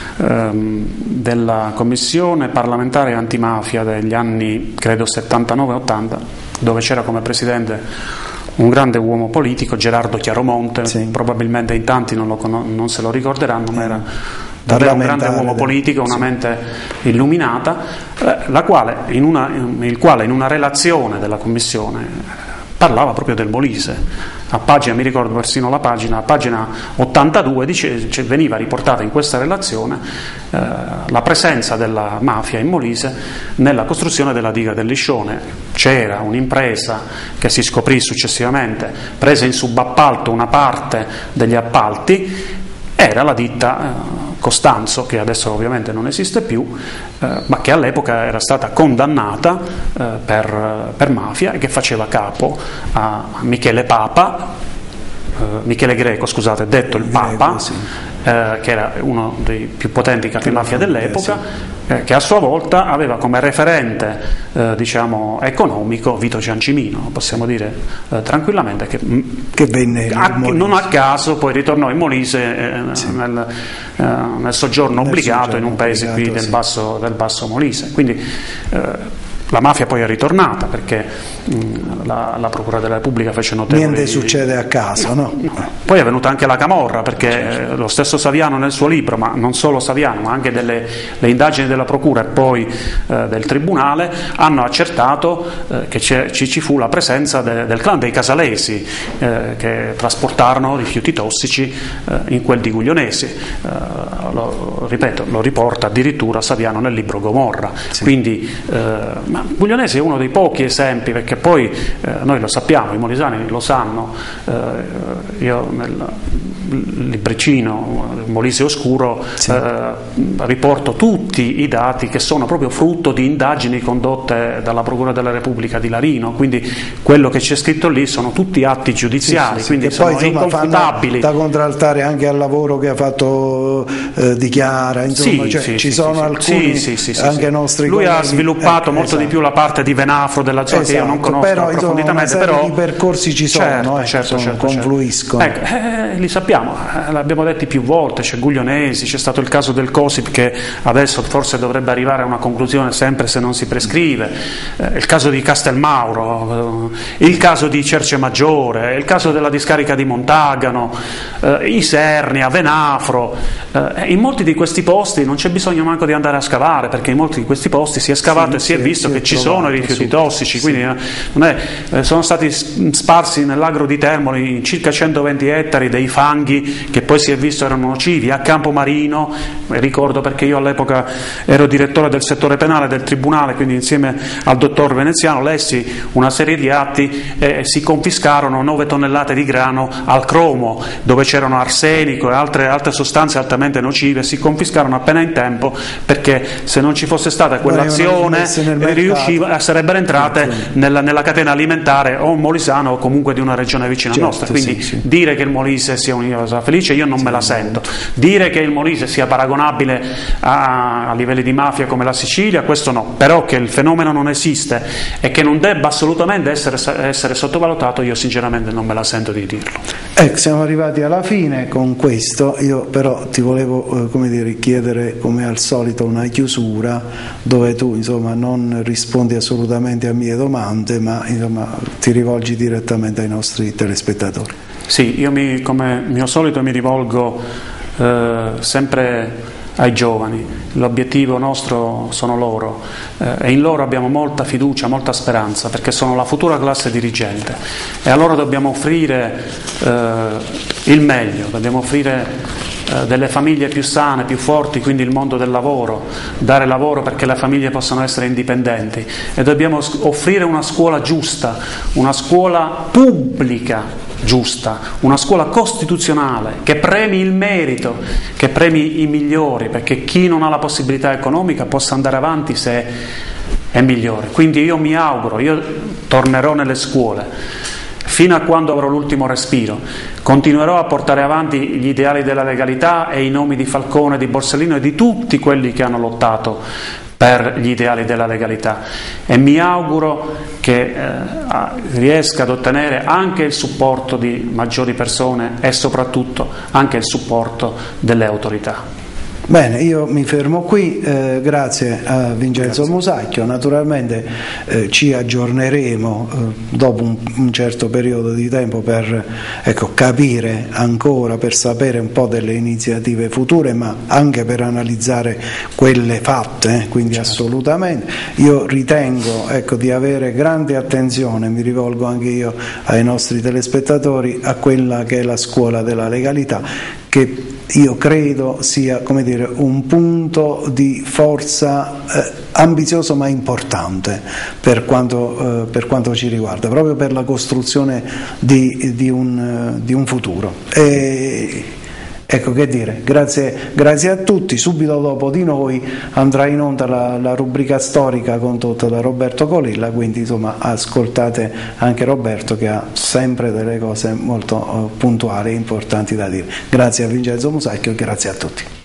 ehm, della Commissione parlamentare antimafia degli anni, credo, settantanove ottanta, dove c'era come presidente un grande uomo politico, Gerardo Chiaromonte, sì. Probabilmente in tanti non, lo con- non se lo ricorderanno, ma era davvero un grande uomo politico, una sì. mente illuminata, eh, la quale, in una, in, il quale in una relazione della Commissione parlava proprio del Molise. A pagina, mi ricordo persino la pagina, a pagina ottantadue dice, cioè, veniva riportata in questa relazione eh, la presenza della mafia in Molise nella costruzione della diga del Liscione. C'era un'impresa che si scoprì successivamente, prese in subappalto una parte degli appalti, era la ditta eh, Costanzo, che adesso ovviamente non esiste più, eh, ma che all'epoca era stata condannata eh, per, per mafia e che faceva capo a Michele Papa, eh, Michele Greco, scusate, detto il Papa, Greco, sì. eh, che era uno dei più potenti capimafia dell'epoca, eh, che a sua volta aveva come referente eh, diciamo economico Vito Ciancimino, possiamo dire eh, tranquillamente che, che venne a, non a caso poi ritornò in Molise eh, sì. nel, eh, nel soggiorno nel obbligato soggiorno in un paese obbligato, qui del, sì. basso, del basso Molise, quindi eh, la mafia poi è ritornata perché mh, la, la Procura della Repubblica fece notevoli... Niente succede a caso, no? no. Poi è venuta anche la camorra, perché certo. eh, lo stesso Saviano nel suo libro, ma non solo Saviano, ma anche delle le indagini della Procura e poi eh, del Tribunale, hanno accertato eh, che ci, ci fu la presenza de, del clan dei Casalesi, eh, che trasportarono rifiuti tossici eh, in quel di Guglionesi. Eh, lo, ripeto, lo riporta addirittura Saviano nel libro Gomorra. Sì. Quindi... Eh, Ma Guglionesi è uno dei pochi esempi, perché poi eh, noi lo sappiamo, i molisani lo sanno, eh, io nel libricino Molise Oscuro sì. eh, riporto tutti i dati che sono proprio frutto di indagini condotte dalla Procura della Repubblica di Larino, quindi quello che c'è scritto lì sono tutti atti giudiziari, sì, sì, quindi sì, sono poi, insomma, inconfutabili. Da contraltare anche al lavoro che ha fatto eh, di Chiara, insomma, sì, cioè, sì, ci sì, sono sì, alcuni sì, sì, sì, anche sì. nostri lui colleghi. ha sviluppato eh, molto esatto. di più la parte di Venafro della zona, esatto, che io non conosco però, approfonditamente, insomma, una però serie di percorsi ci sono, certo, eh, certo, sono, certo, confluiscono. Certo. Ecco, eh, li sappiamo, eh, l'abbiamo detti più volte, c'è Guglionesi, c'è stato il caso del COSIP che adesso forse dovrebbe arrivare a una conclusione sempre se non si prescrive, eh, il caso di Castelmauro, eh, il caso di Cercemaggiore, il caso della discarica di Montagano, eh, Isernia, Venafro, eh, in molti di questi posti non c'è bisogno manco di andare a scavare, perché in molti di questi posti si è scavato sì, e si è visto si che ci sono i rifiuti su, tossici, quindi sì. non è, eh, sono stati sparsi nell'agro di Termoli circa centoventi ettari dei fanghi che poi si è visto erano nocivi. A Campomarino, ricordo perché io all'epoca ero direttore del settore penale del Tribunale, quindi insieme al dottor Veneziano lessi una serie di atti e si confiscarono nove tonnellate di grano al cromo, dove c'erano arsenico e altre, altre sostanze altamente nocive, si confiscarono appena in tempo, perché se non ci fosse stata quell'azione riusciva, sarebbero entrate nella, nella catena alimentare o molisano o comunque di una regione vicina certo, nostra, quindi sì, sì. dire che il Molise sia un'isola felice io non sì, me la sento, dire che il Molise sia paragonabile a, a livelli di mafia come la Sicilia, questo no, però che il fenomeno non esiste e che non debba assolutamente essere, essere sottovalutato, io sinceramente non me la sento di dirlo. Ecco, siamo arrivati alla fine con questo, io però ti volevo eh, come dire, chiedere come al solito una chiusura dove tu insomma non rispondi assolutamente a mie domande, ma insomma ti rivolgi direttamente ai nostri telespettatori. Sì, io mi, come mio solito mi rivolgo eh, sempre ai giovani, l'obiettivo nostro sono loro eh, e in loro abbiamo molta fiducia, molta speranza, perché sono la futura classe dirigente e a loro dobbiamo offrire eh, il meglio, dobbiamo offrire eh, delle famiglie più sane, più forti, quindi il mondo del lavoro, dare lavoro perché le famiglie possano essere indipendenti, e dobbiamo offrire una scuola giusta, una scuola pubblica giusta, una scuola costituzionale che premi il merito, che premi i migliori, perché chi non ha la possibilità economica possa andare avanti se è migliore. Quindi io mi auguro, io tornerò nelle scuole fino a quando avrò l'ultimo respiro, continuerò a portare avanti gli ideali della legalità e i nomi di Falcone, di Borsellino e di tutti quelli che hanno lottato per gli ideali della legalità, e mi auguro che eh, riesca ad ottenere anche il supporto di maggiori persone e soprattutto anche il supporto delle autorità. Bene, io mi fermo qui, eh, grazie a Vincenzo grazie. Musacchio, naturalmente eh, ci aggiorneremo eh, dopo un, un certo periodo di tempo per ecco, capire ancora, per sapere un po' delle iniziative future, ma anche per analizzare quelle fatte, eh, quindi certo. Assolutamente. Io ritengo ecco, di avere grande attenzione, mi rivolgo anche io ai nostri telespettatori, a quella che è la scuola della legalità, che io credo sia, come dire, un punto di forza eh, ambizioso ma importante per quanto, eh, per quanto ci riguarda, proprio per la costruzione di, di, un, di un futuro. E, ecco, che dire, grazie, grazie a tutti. Subito dopo di noi andrà in onda la, la rubrica storica condotta da Roberto Colilla, quindi insomma ascoltate anche Roberto, che ha sempre delle cose molto uh, puntuali e importanti da dire. Grazie a Vincenzo Musacchio e grazie a tutti.